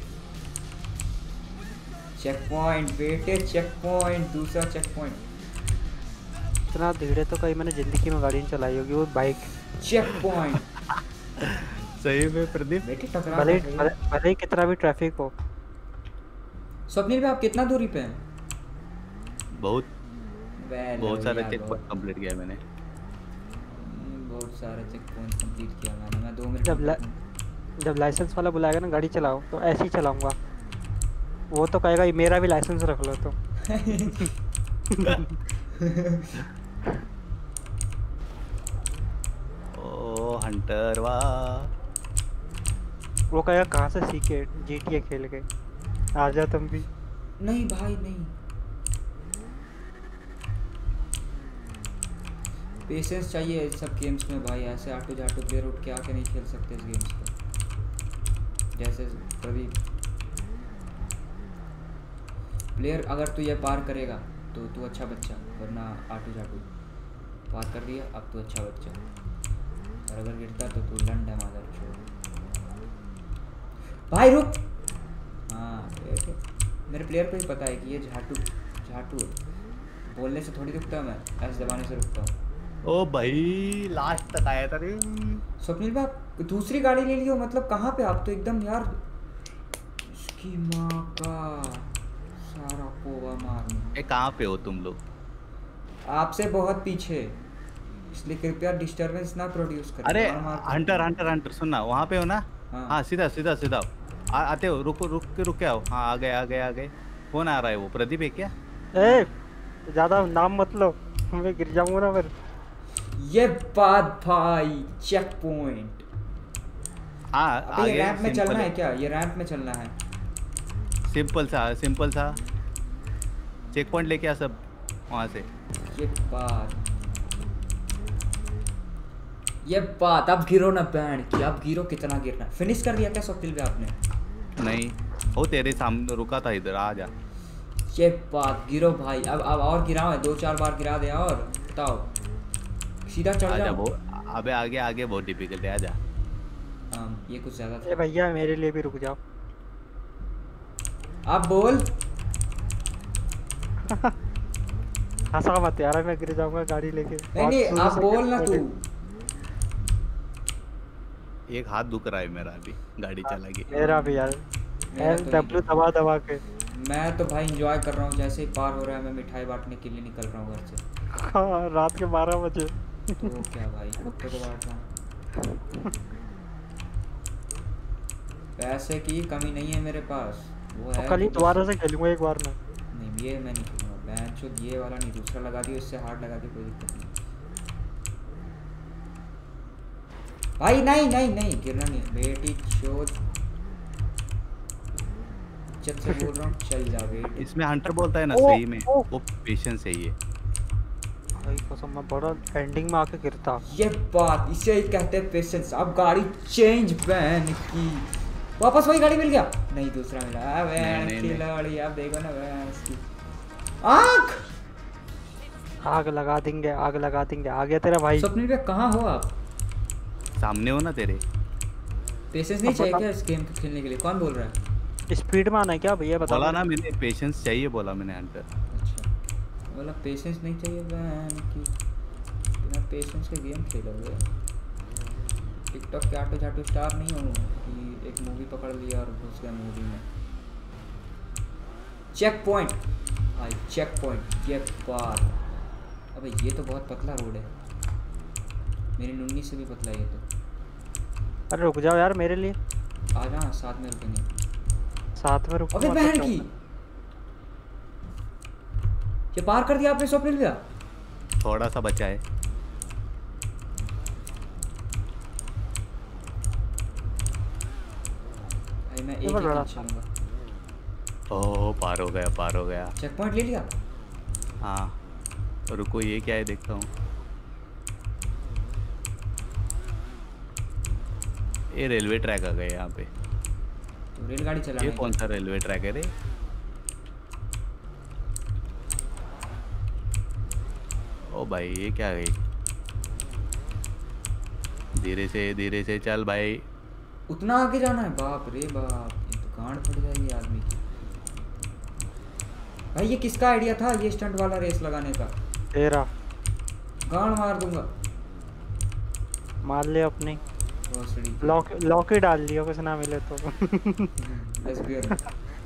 चेक पॉइंट बेटे, चेक पॉइंट, दूसरा चेक पॉइंट। इतना धीरे तो कहीं मैंने जिंदगी में गाड़ी नहीं चलाई होगी, वो बाइक। Check point. सही में प्रदीप। बेटे टकरा भले गए। भले भले ही कितना भी ट्रैफिक हो। स्वप्निल भी आप कितना दूरी पे हैं? बहुत Well, बहुत सारे yeah, चेक बहुत- पॉइंट कंप्लीट किया मैंने। बहुत सारे चेक पॉइंट कंप्लीट किया मैंने। मैं दो मिनट जब में ला- करता जब लाइसेंस वाला बुलाएगा ना गाड़ी चलाओ तो ऐसे ही चलाऊंगा। वो तो कहेगा ये मेरा भी लाइसेंस रख लो तो। ओ हंटर वाह। वो कहेगा कहाँ से सीखे जीटीए खेल के, आ जाओ तुम भी। हूँ। नहीं भाई नहीं, पेशेंस चाहिए इस सब गेम्स में भाई। ऐसे आटो जाटो प्लेयर उठ के आके नहीं खेल सकते इस गेम्स को। जैसे कभी प्लेयर अगर तू ये पार करेगा तो तू अच्छा बच्चा, वरना आटो जाटो पार कर दिया अब तू अच्छा बच्चा, और अगर गिरता तो तू लंड है मादर चोद। भाई रुक। हाँ ये- ये- मेरे प्लेयर को ही पता है कि ये झाटू झाटू है। बोलने से थोड़ी रुकता मैं, ऐसे दबाने से रुकता हूँ। ओ भाई लास्ट तक आया था रे। स्वप्निल भाई आप दूसरी गाड़ी ले लियो, मतलब कहाँ पे आप तो एकदम यार, इसकी माँ का सारा पोवा मार। ए कहाँ पे हो तुम लोग? आपसे बहुत पीछे, इसलिए कृपया डिस्टरबेंस ना प्रोड्यूस करें। अरे मार मार के- हंटर हंटर हंटर सुनना, वहाँ पे हो ना? हाँ। हाँ सीधा सीधा सीधा आ, आते हो, रुको रुक के रुक के आओ। हाँ आ गए आ गए आ गए। कौन आ रहा है? वो प्रदीप है क्या? ए ज्यादा नाम मत लो, मैं गिर जाऊंगा ना फिर। ये बात भाई, चेक पॉइंट। हाँ अबे ये आगे रैंप में सिंपल चलना है है। क्या? ये रैंप में चलना है। सिंपल सा सिंपल सा चेक पॉइंट लेके आ सब वहाँ से। ये बात ये बात, अब गिरो ना बैंड की, अब गिरो, कितना गिरना। फिनिश कर दिया क्या स्वप्निल पे आपने? नहीं, वो तेरे सामने रुका था, इधर आ जा। ये बात, गिरो भाई। अब अब और गिराओ, दो चार बार गिरा दे और बताओ, सीधा चढ़ आजा, जाओ। वो अबे आगे आगे बहुत डिफिकल्ट है, आजा। हाँ ये कुछ ज्यादा ए था। भैया मेरे लिए भी रुक जाओ। अब बोल। हंसा मत यार, मैं गिर जाऊंगा गाड़ी लेके। नहीं नहीं, अब बोल ना तू। एक हाथ दुख रहा है मेरा अभी गाड़ी चला के। मेरा भी यार, मेरा तो डब्ल्यू दबा दबा के। मैं तो भाई एंजॉय कर रहा हूँ, जैसे ही पार हो रहा है मैं मिठाई बांटने के लिए निकल रहा हूँ घर से। हाँ, रात के बारह बजे। तो क्या भाई, कुत्ते को बांट रहा हूँ। पैसे की कमी नहीं है मेरे पास, वो तो है। कल ही दोबारा से खेलूंगा एक बार में। नहीं ये मैं नहीं खेलूंगा, बैंचो ये वाला नहीं, दूसरा लगा दियो, इससे हार्ड लगा दियो, कोई दिक्कत नहीं भाई। नहीं नहीं नहीं, गिरना नहीं बेटी चोद, इज्जत से बोल रहा हूँ, चल जा बेटी। इसमें हंटर बोलता है ना, ओ, सही में ओ। वो पेशेंस है ये। भाई कसम, मैं बड़ा एंडिंग में आके गिरता। ये बात, इसे ही कहते हैं पेशेंस। अब गाड़ी चेंज बैन की, वापस वही गाड़ी मिल गया। नहीं दूसरा मिला। अब नहीं, की नहीं। लड़ी, अब देखो ना भैंस की आँख। आग लगा देंगे, आग लगा देंगे। आ गया तेरा भाई। स्वप्निल पे कहाँ हो आप? सामने हो ना तेरे। पेशेंस नहीं चाहिए क्या इस गेम को खेलने के लिए? कौन बोल रहा है? स्पीड में आना है क्या भैया, बता। बोला ना मैंने, पेशेंस चाहिए बोला मैंने हंटर। अच्छा, बोला पेशेंस नहीं चाहिए बैन की, बिना पेशेंस के गेम खेलोगे? टिकटॉक के आटो झाटो स्टार नहीं हूँ कि एक मूवी पकड़ लिया और घुस गया मूवी में। चेक पॉइंट भाई, चेक पॉइंट। ये बात, अबे ये तो बहुत पतला रोड है, मेरी नुन्नी से भी पतला है ये तो। अरे रुक जाओ यार मेरे लिए। आ जा, साथ में रुकेंगे। साथ में रुको। अबे बहन की, ये पार कर दिया आपने स्वप्निल भैया? थोड़ा सा बचा है। भाई मैं एक ही चलूंगा। ओह पार हो गया, पार हो गया। चेक पॉइंट ले लिया? हाँ रुको, ये क्या है देखता हूँ। ये रेलवे ट्रैक आ गया यहाँ पे। तो रेलगाड़ी चलाने ये कौन सा रेलवे ट्रैक है रे? ओ भाई ये क्या है? धीरे से धीरे से चल भाई। उतना आगे जाना है? बाप रे बाप, ये तो गांड फट जाएगी आदमी की। भाई ये किसका आइडिया था ये स्टंट वाला रेस लगाने का? तेरा। गांड मार दूंगा। मार ले अपनी। भोसड़ी। लॉक लॉक ही डाल लिया, कुछ ना मिले तो। Let's be on.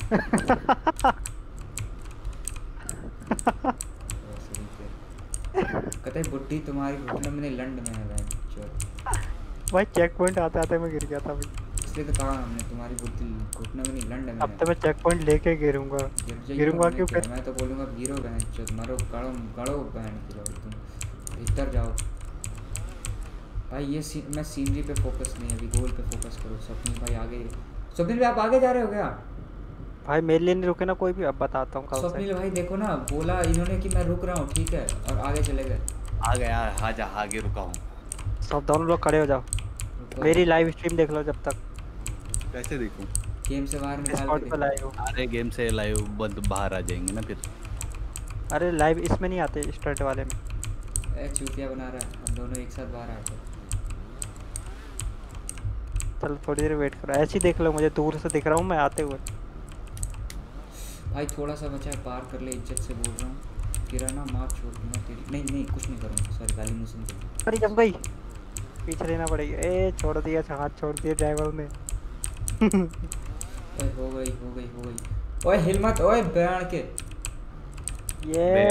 कहते हैं बुड्ढी तुम्हारी घुटने में नहीं लंड में है भाई। चल भाई चेक पॉइंट आते आते मैं गिर गया था भाई। इसलिए तो कहा हमने तुम्हारी बुद्धि घुटने में नहीं लंड में है। अब तो मैं चेक पॉइंट लेके गिरूंगा। गिर जाइए गिरूंगा हमने क्यों क्या? फिर? मैं तो बोलूँगा गिरो बहन चोद, मरो, गड़ो गड़ो बहन की लोग, तुम भीतर जाओ। भाई ये सी, मैं सीनरी पे फोकस नहीं है अभी, गोल पे फोकस करो। स्वप्निल भाई आगे, स्वप्निल भाई आप आगे जा रहे हो क्या? भाई मेरे लिए नहीं रुके ना कोई भी, अब बताता हूँ कल से। स्वप्निल भाई देखो ना, बोला इन्होंने कि मैं रुक रहा हूँ, ठीक है, और आगे चले गए। आ गया, आजा, आगे रुका हूँ। सब दोनों लोग खड़े हो जाओ, मेरी लाइव स्ट्रीम देख लो जब तक। कैसे देखूं? गेम से बाहर निकाल डिस्कॉर्ड के पे देखो। लाइव हो। अरे गेम से लाइव बंद बाहर आ जाएंगे ना फिर। अरे लाइव इसमें नहीं आते, स्टार्ट वाले में। ए चूतिया बना रहा है, हम दोनों एक साथ बाहर आए थे। चलो थोड़ी देर वेट करो, ऐसे ही देख लो, मुझे दूर से दिख रहा हूँ मैं आते हुए। भाई थोड़ा सा बचा है, पार कर ले, इज्जत से बोल रहा हूँ। गिरा ना मार छोड़ दूंगा तेरी। नहीं नहीं कुछ नहीं करूँगा, सॉरी गाली मुझसे नहीं करूँगा। अरे जब गई पीछे लेना पड़ेगा। ए छोड़ दिया, हाथ छोड़ दिया ड्राइवर ने। ओए हो गई हो गई हो गई। ओए हिल मत, ओए बैठ के। ये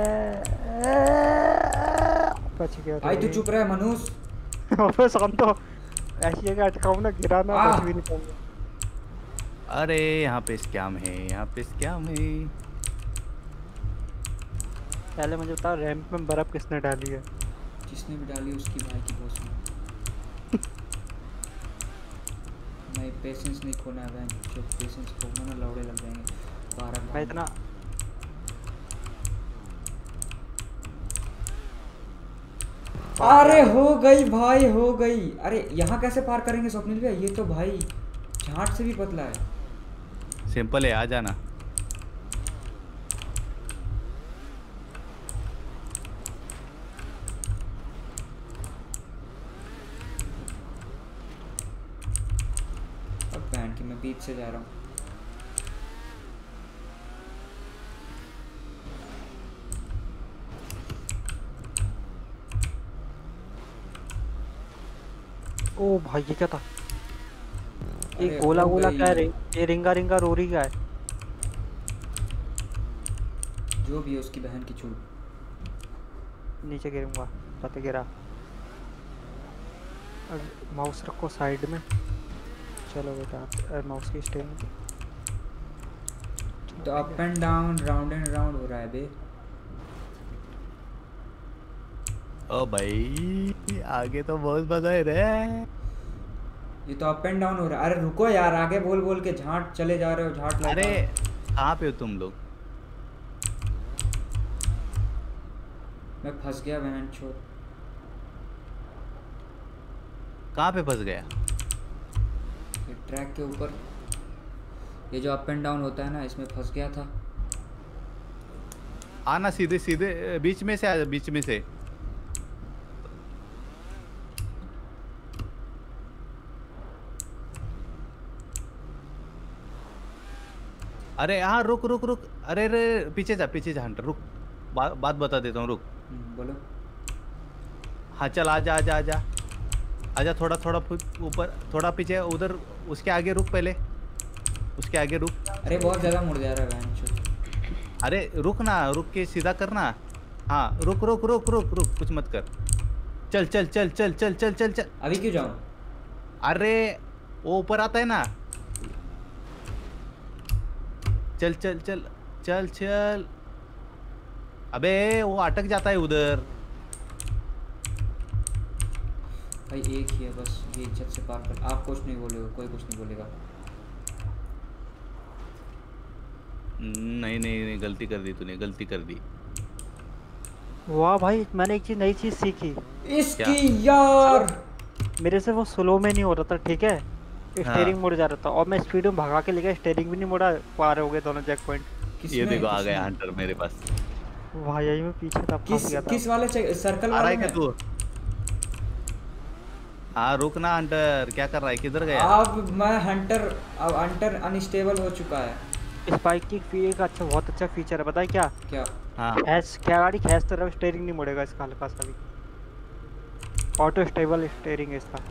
बच गया भाई तू चुप रहे मनुष्य। अबे शांत हो, ऐसी जगह अटकाऊं ना, गिरा ना, आ। बच भी नहीं पाऊंगा। अरे यहाँ पे स्कैम है, यहाँ पे स्कैम है। पहले मुझे बता, रैंप में बर्फ किसने डाली है? जिसने भी डाली उसकी भाई की बहुत सुनी। नहीं पेशेंस नहीं खोना है बहन, जो पेशेंस खोना ना लौड़े लग जाएंगे बारह। मैं इतना अरे हो गई भाई, हो गई। अरे यहाँ कैसे पार करेंगे स्वप्निल भैया? ये तो भाई झाट से भी पतला है। सिंपल है, आ जाना। अब बैंड की मैं बीच से जा रहा हूँ। ओ भाई ये क्या था? ये अरे गोला हो गोला गई। क्या है रे? ये रिंगा रिंगा रोरी क्या है? जो भी है उसकी बहन की चूत। नीचे गिरूंगा, पता गिरा। अब माउस रखो साइड में। चलो बेटा, माउस की स्टेरिंग। तो up and down, round and round हो रहा है बे। ओ भाई आगे तो बहुत मजा है रे। ये तो अप एंड डाउन हो रहा है। अरे रुको यार, आगे बोल बोल के झाट चले जा रहे हो, झाट लाइक। अरे कहाँ पे हो तुम लोग? मैं फंस गया बहन छोड़। कहाँ पे फंस गया? ये ट्रैक के ऊपर, ये जो अप एंड डाउन होता है ना, इसमें फंस गया था। आना सीधे सीधे बीच में से, आ बीच में से। अरे हाँ रुक रुक रुक। अरे अरे पीछे जा, पीछे जा हंटर, रुक। बा, बात बता देता हूँ, रुक। हम्म, बोलो। हाँ चल आजा आजा आजा आजा। थोड़ा थोड़ा ऊपर, थोड़ा पीछे, उधर उसके आगे रुक, पहले उसके आगे रुक। अरे बहुत ज़्यादा मुड़ जा रहा है बहन छोड़। अरे रुक ना, रुक के सीधा करना। हाँ रुक रुक रुक रुक रुक, कुछ मत कर। चल चल चल चल चल चल चल चल। अभी क्यों जाऊँ? अरे वो ऊपर आता है ना। चल चल चल चल चल। अबे वो अटक जाता है उधर। भाई एक ही है बस, ये इज्जत से पार कर। आप कुछ नहीं बोलेगा, कोई कुछ नहीं बोलेगा। नहीं नहीं नहीं, गलती कर दी तूने, गलती कर दी। वाह भाई, मैंने एक चीज नई चीज सीखी। इसकी यार मेरे से वो स्लो में नहीं हो रहा था, ठीक है? स्टीयरिंग मुड़ जा रहा था और मैं स्पीड में भगा के लेके स्टीयरिंग भी नहीं मुड़ा। पार हो गए दोनों चेक पॉइंट। ये देखो आ गया हंटर मेरे पास। भाई यही मैं पीछे था, फंस किस गया था। किस वाले सर्कल आ रहा वाले है क्या में? तू? हाँ रुक ना हंटर, क्या कर रहा है, किधर गया? अब मैं हंटर, अब हंटर अनस्टेबल हो चुका है। इस बाइक की फी एक अच्छा, बहुत अच्छा फीचर है, पता है क्या? क्या? हाँ खैस क्या गाड़ी खैस तरफ स्टीयरिंग नहीं मुड़ेगा इसका हल्का सा भी। ऑटो स्टेबल स्टीयरिंग है इसका।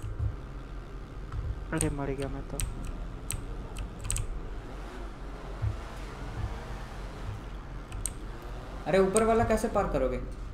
अरे मर गया मैं तो। अरे ऊपर वाला कैसे पार करोगे?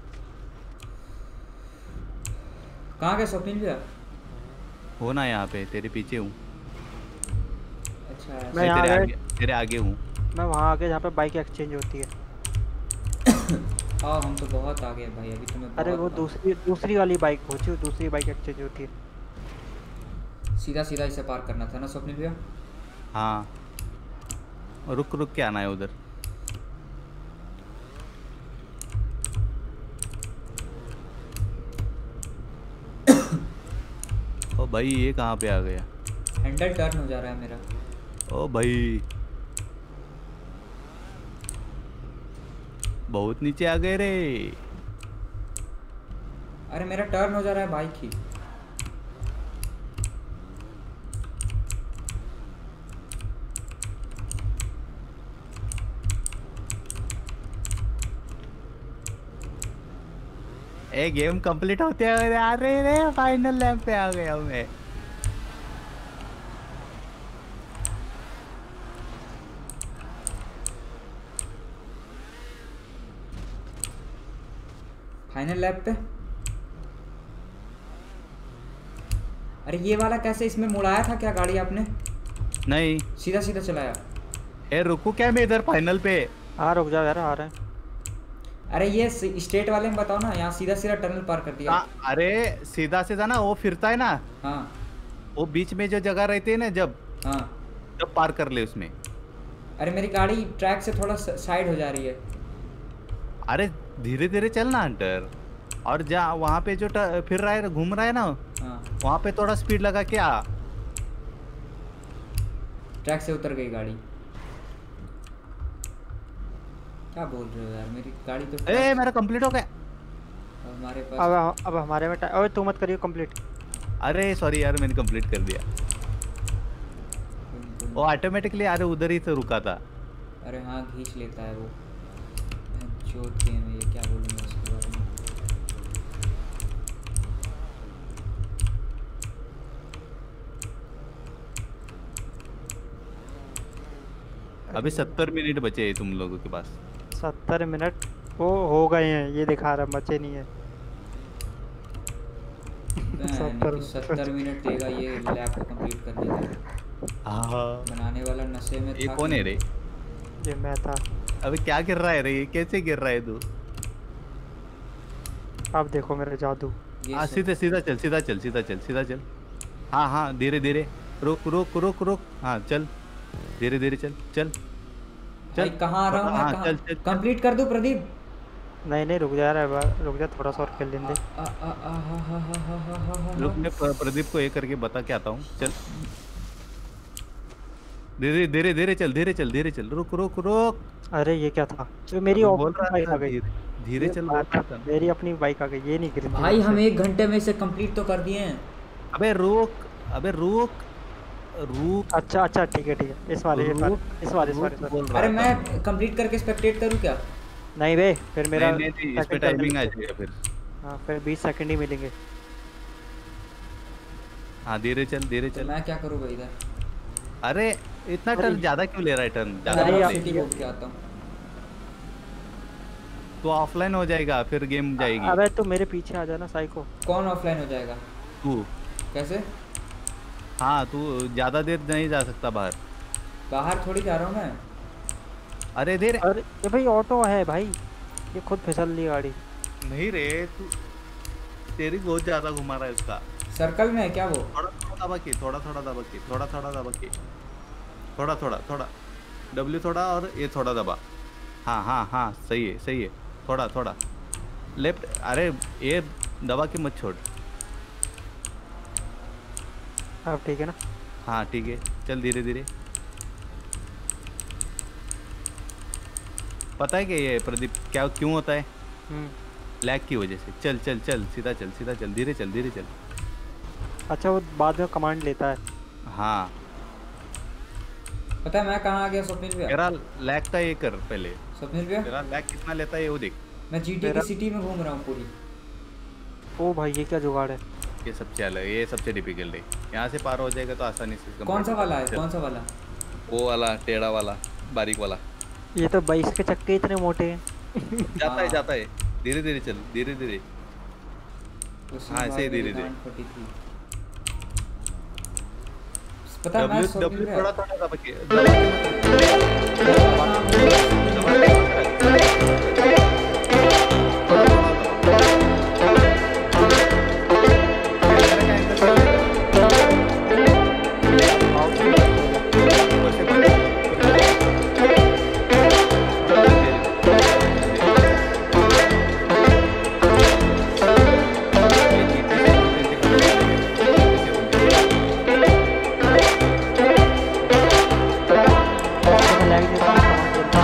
कहाँ गए स्वप्निल भैया? हो ना यहाँ पे, तेरे पीछे हूँ। अच्छा मैं मैं यहाँ तेरे गए- आगे, तेरे आगे हूँ। मैं वहाँ आके जहाँ पे बाइक एक्सचेंज होती है। हाँ हम तो बहुत आगे हैं भाई, अभी तो मैं अरे बहुत वो आगे। दूसरी दूसरी वाली बाइक होती है, दूसरी बाइक एक्सचेंज होती है। सीधा सीधा इसे पार करना था ना स्वप्निल भैया? हाँ रुक रुक के आना है उधर। ओ भाई ये कहाँ पे आ गया? हैंडल टर्न हो जा रहा है मेरा। ओ भाई बहुत नीचे आ गए रे। अरे मेरा टर्न हो जा रहा है बाइक ही। ए गेम कंप्लीट होते हुए आ रहे रे, फाइनल लैप पे आ गया मैं। फाइनल लैप पे। अरे ये वाला कैसे, इसमें मुड़ाया था क्या गाड़ी आपने? नहीं सीधा सीधा चलाया। ए रुको क्या, मैं इधर फाइनल पे। हाँ रुक जाओ यार, आ रहे हैं। अरे ये स्टेट वाले में बताओ ना, यहाँ सीधा सीधा टनल पार कर दिया। आ, अरे सीधा सीधा ना वो फिरता है ना, हाँ वो बीच में जो जगह रहती है ना, जब हाँ। जब पार कर ले उसमें। अरे मेरी गाड़ी ट्रैक से थोड़ा साइड हो जा रही है। अरे धीरे धीरे चलना हंटर। और जा वहाँ पे जो ट- फिर रहा है घूम रहा है ना, हाँ वहाँ पे थोड़ा स्पीड लगा के आ। ट्रैक से उतर गई गाड़ी। क्या बोल रहे हो यार, मेरी गाड़ी तो ए मेरा कंप्लीट हो गया। अब हमारे अब पास अब हमारे में टा- ओए तू मत करियो कंप्लीट। अरे सॉरी यार, मैंने कंप्लीट कर दिया। वो ऑटोमेटिकली अरे उधर ही तो रुका था। अरे हाँ खींच लेता है वो। चोट गेम है ये, क्या बोलूँगा उसके बारे में। अभी सत्तर मिनट बचे हैं तुम लोगों के पास। सत्तर मिनट वो हो गए हैं, ये दिखा रहा बचे नहीं है। सत्तर सत्तर मिनट लेगा ये लैब को कंप्लीट करने का। हाँ बनाने वाला नशे में ये था कौन कि- है रे? ये मैं था। अबे क्या गिर रहा है रे? ये कैसे गिर रहा है तू? अब देखो मेरा जादू। ये हाँ सब- सीधे सीधा चल, सीधा चल, सीधा चल, सीधा चल। हाँ हाँ धीरे धीरे, रुक रुक रुक रुक, हाँ चल धीरे धीरे चल चल भाई चल। कहाँ आ रहा हूँ हाँ, मैं, चल, कहाँ चल, चल। कंप्लीट कर दूँ प्रदीप? नहीं नहीं रुक जा रहा है, रुक जा थोड़ा सा और खेल लेने दे। आ, आ, आ, आ, हा, हा, हा, हा, हा, हा, हा, रुक हा। मैं प्र- प्रदीप को ये करके बता के आता हूँ। चल धीरे धीरे धीरे चल, धीरे चल, धीरे चल, रुक रुक रुक। अरे ये क्या था? ये मेरी बोल अपनी रहा बाइक था आ गई। धीरे धीरे ये चल, बात बोल रहा था। मेरी अपनी बाइक आ गई, ये नहीं गिरी। भाई हम एक घंटे में इसे कंप्लीट तो कर दिए हैं। अबे रुक, अबे रुक रुक। अच्छा अच्छा ठीक है ठीक है, इस वाले इस वाले रुक, इस वाले इस रुक वाले इस वाले। बोल रहा अरे था। मैं कंप्लीट करके स्पेक्टेट करूँ क्या? नहीं बे, फिर मेरा नहीं नहीं नहीं, इस पे second चल टाइमिंग आ जाएगा। जाएगा फिर। हाँ फिर बीस सेकंड ही मिलेंगे। हाँ धीरे चल, धीरे तो चल। मैं क्या करूँ भाई इधर? अरे इतना अरे- टर्न ज्यादा क्यों ले रहा है? टर्न ज्यादा अरे मत यार- ले। सिटी बोल के आता हूँ। तो ऑफलाइन हो जाएगा, फिर गेम जाएगी। अबे तू मेरे पीछे आ जाना साइको। कौन ऑफलाइन हो जाएगा? तू कैसे? हाँ तू ज्यादा देर नहीं जा सकता बाहर। बाहर थोड़ी जा रहा हूँ मैं। अरे धीरे। अरे ये भाई ऑटो है भाई, ये खुद फिसल ली गाड़ी। नहीं रे तू, तेरी बहुत ज्यादा घुमा रहा है उसका। सर्कल में है क्या वो? थोड़ा थोड़ा दबा के, थोड़ा थोड़ा दबा के, थोड़ा थोड़ा दबा के, थोड़ा थोड़ा थोड़ा डब्ल्यू थोड़ा और ये थोड़ा दबा। हाँ हाँ हाँ सही है सही है, थोड़ा थोड़ा लेफ्ट। अरे ये दबा के मत छोड़। अब ठीक है ना? हाँ ठीक है, चल धीरे धीरे। पता है क्या ये प्रदीप क्या क्यों होता है? हम्म। लैग की वजह से। चल चल चल, सीधा चल, सीधा चल, धीरे चल, धीरे चल। अच्छा वो बाद में कमांड लेता है। हाँ पता है मैं कहाँ आ गया स्वप्निल भैया? तेरा लैग का ये कर पहले। स्वप्निल भैया तेरा लैग कितना लेता है वो देख। मैं जीटी मेरा- की सिटी में घूम रहा हूँ पूरी। ओ भाई ये क्या जुगाड़ है? ये सबसे अलग, ये सबसे डिफिकल्ट है। यहाँ से पार हो जाएगा तो आसानी से। कौन सा वाला है? चल। कौन सा वाला? वो वाला टेढ़ा वाला, बारीक वाला। ये तो बाईस के चक्के इतने मोटे हैं। जाता है हाँ। जाता है, धीरे धीरे चल, धीरे धीरे। उसमें हाँ, ऐसे ही बाद मेरी धीरे-धीरे। गांड फटी थी। पता है मैं डब्ल्यू स्वप्निल डब्ल्यू भैया थोड़ा थोड़ा दबा के, दबा के, दबा तो मैं लैग देता हूँ, कमांड देता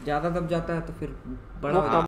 ज़्यादा दब जाता है तो फिर बड़ा वो हो कम जाता है।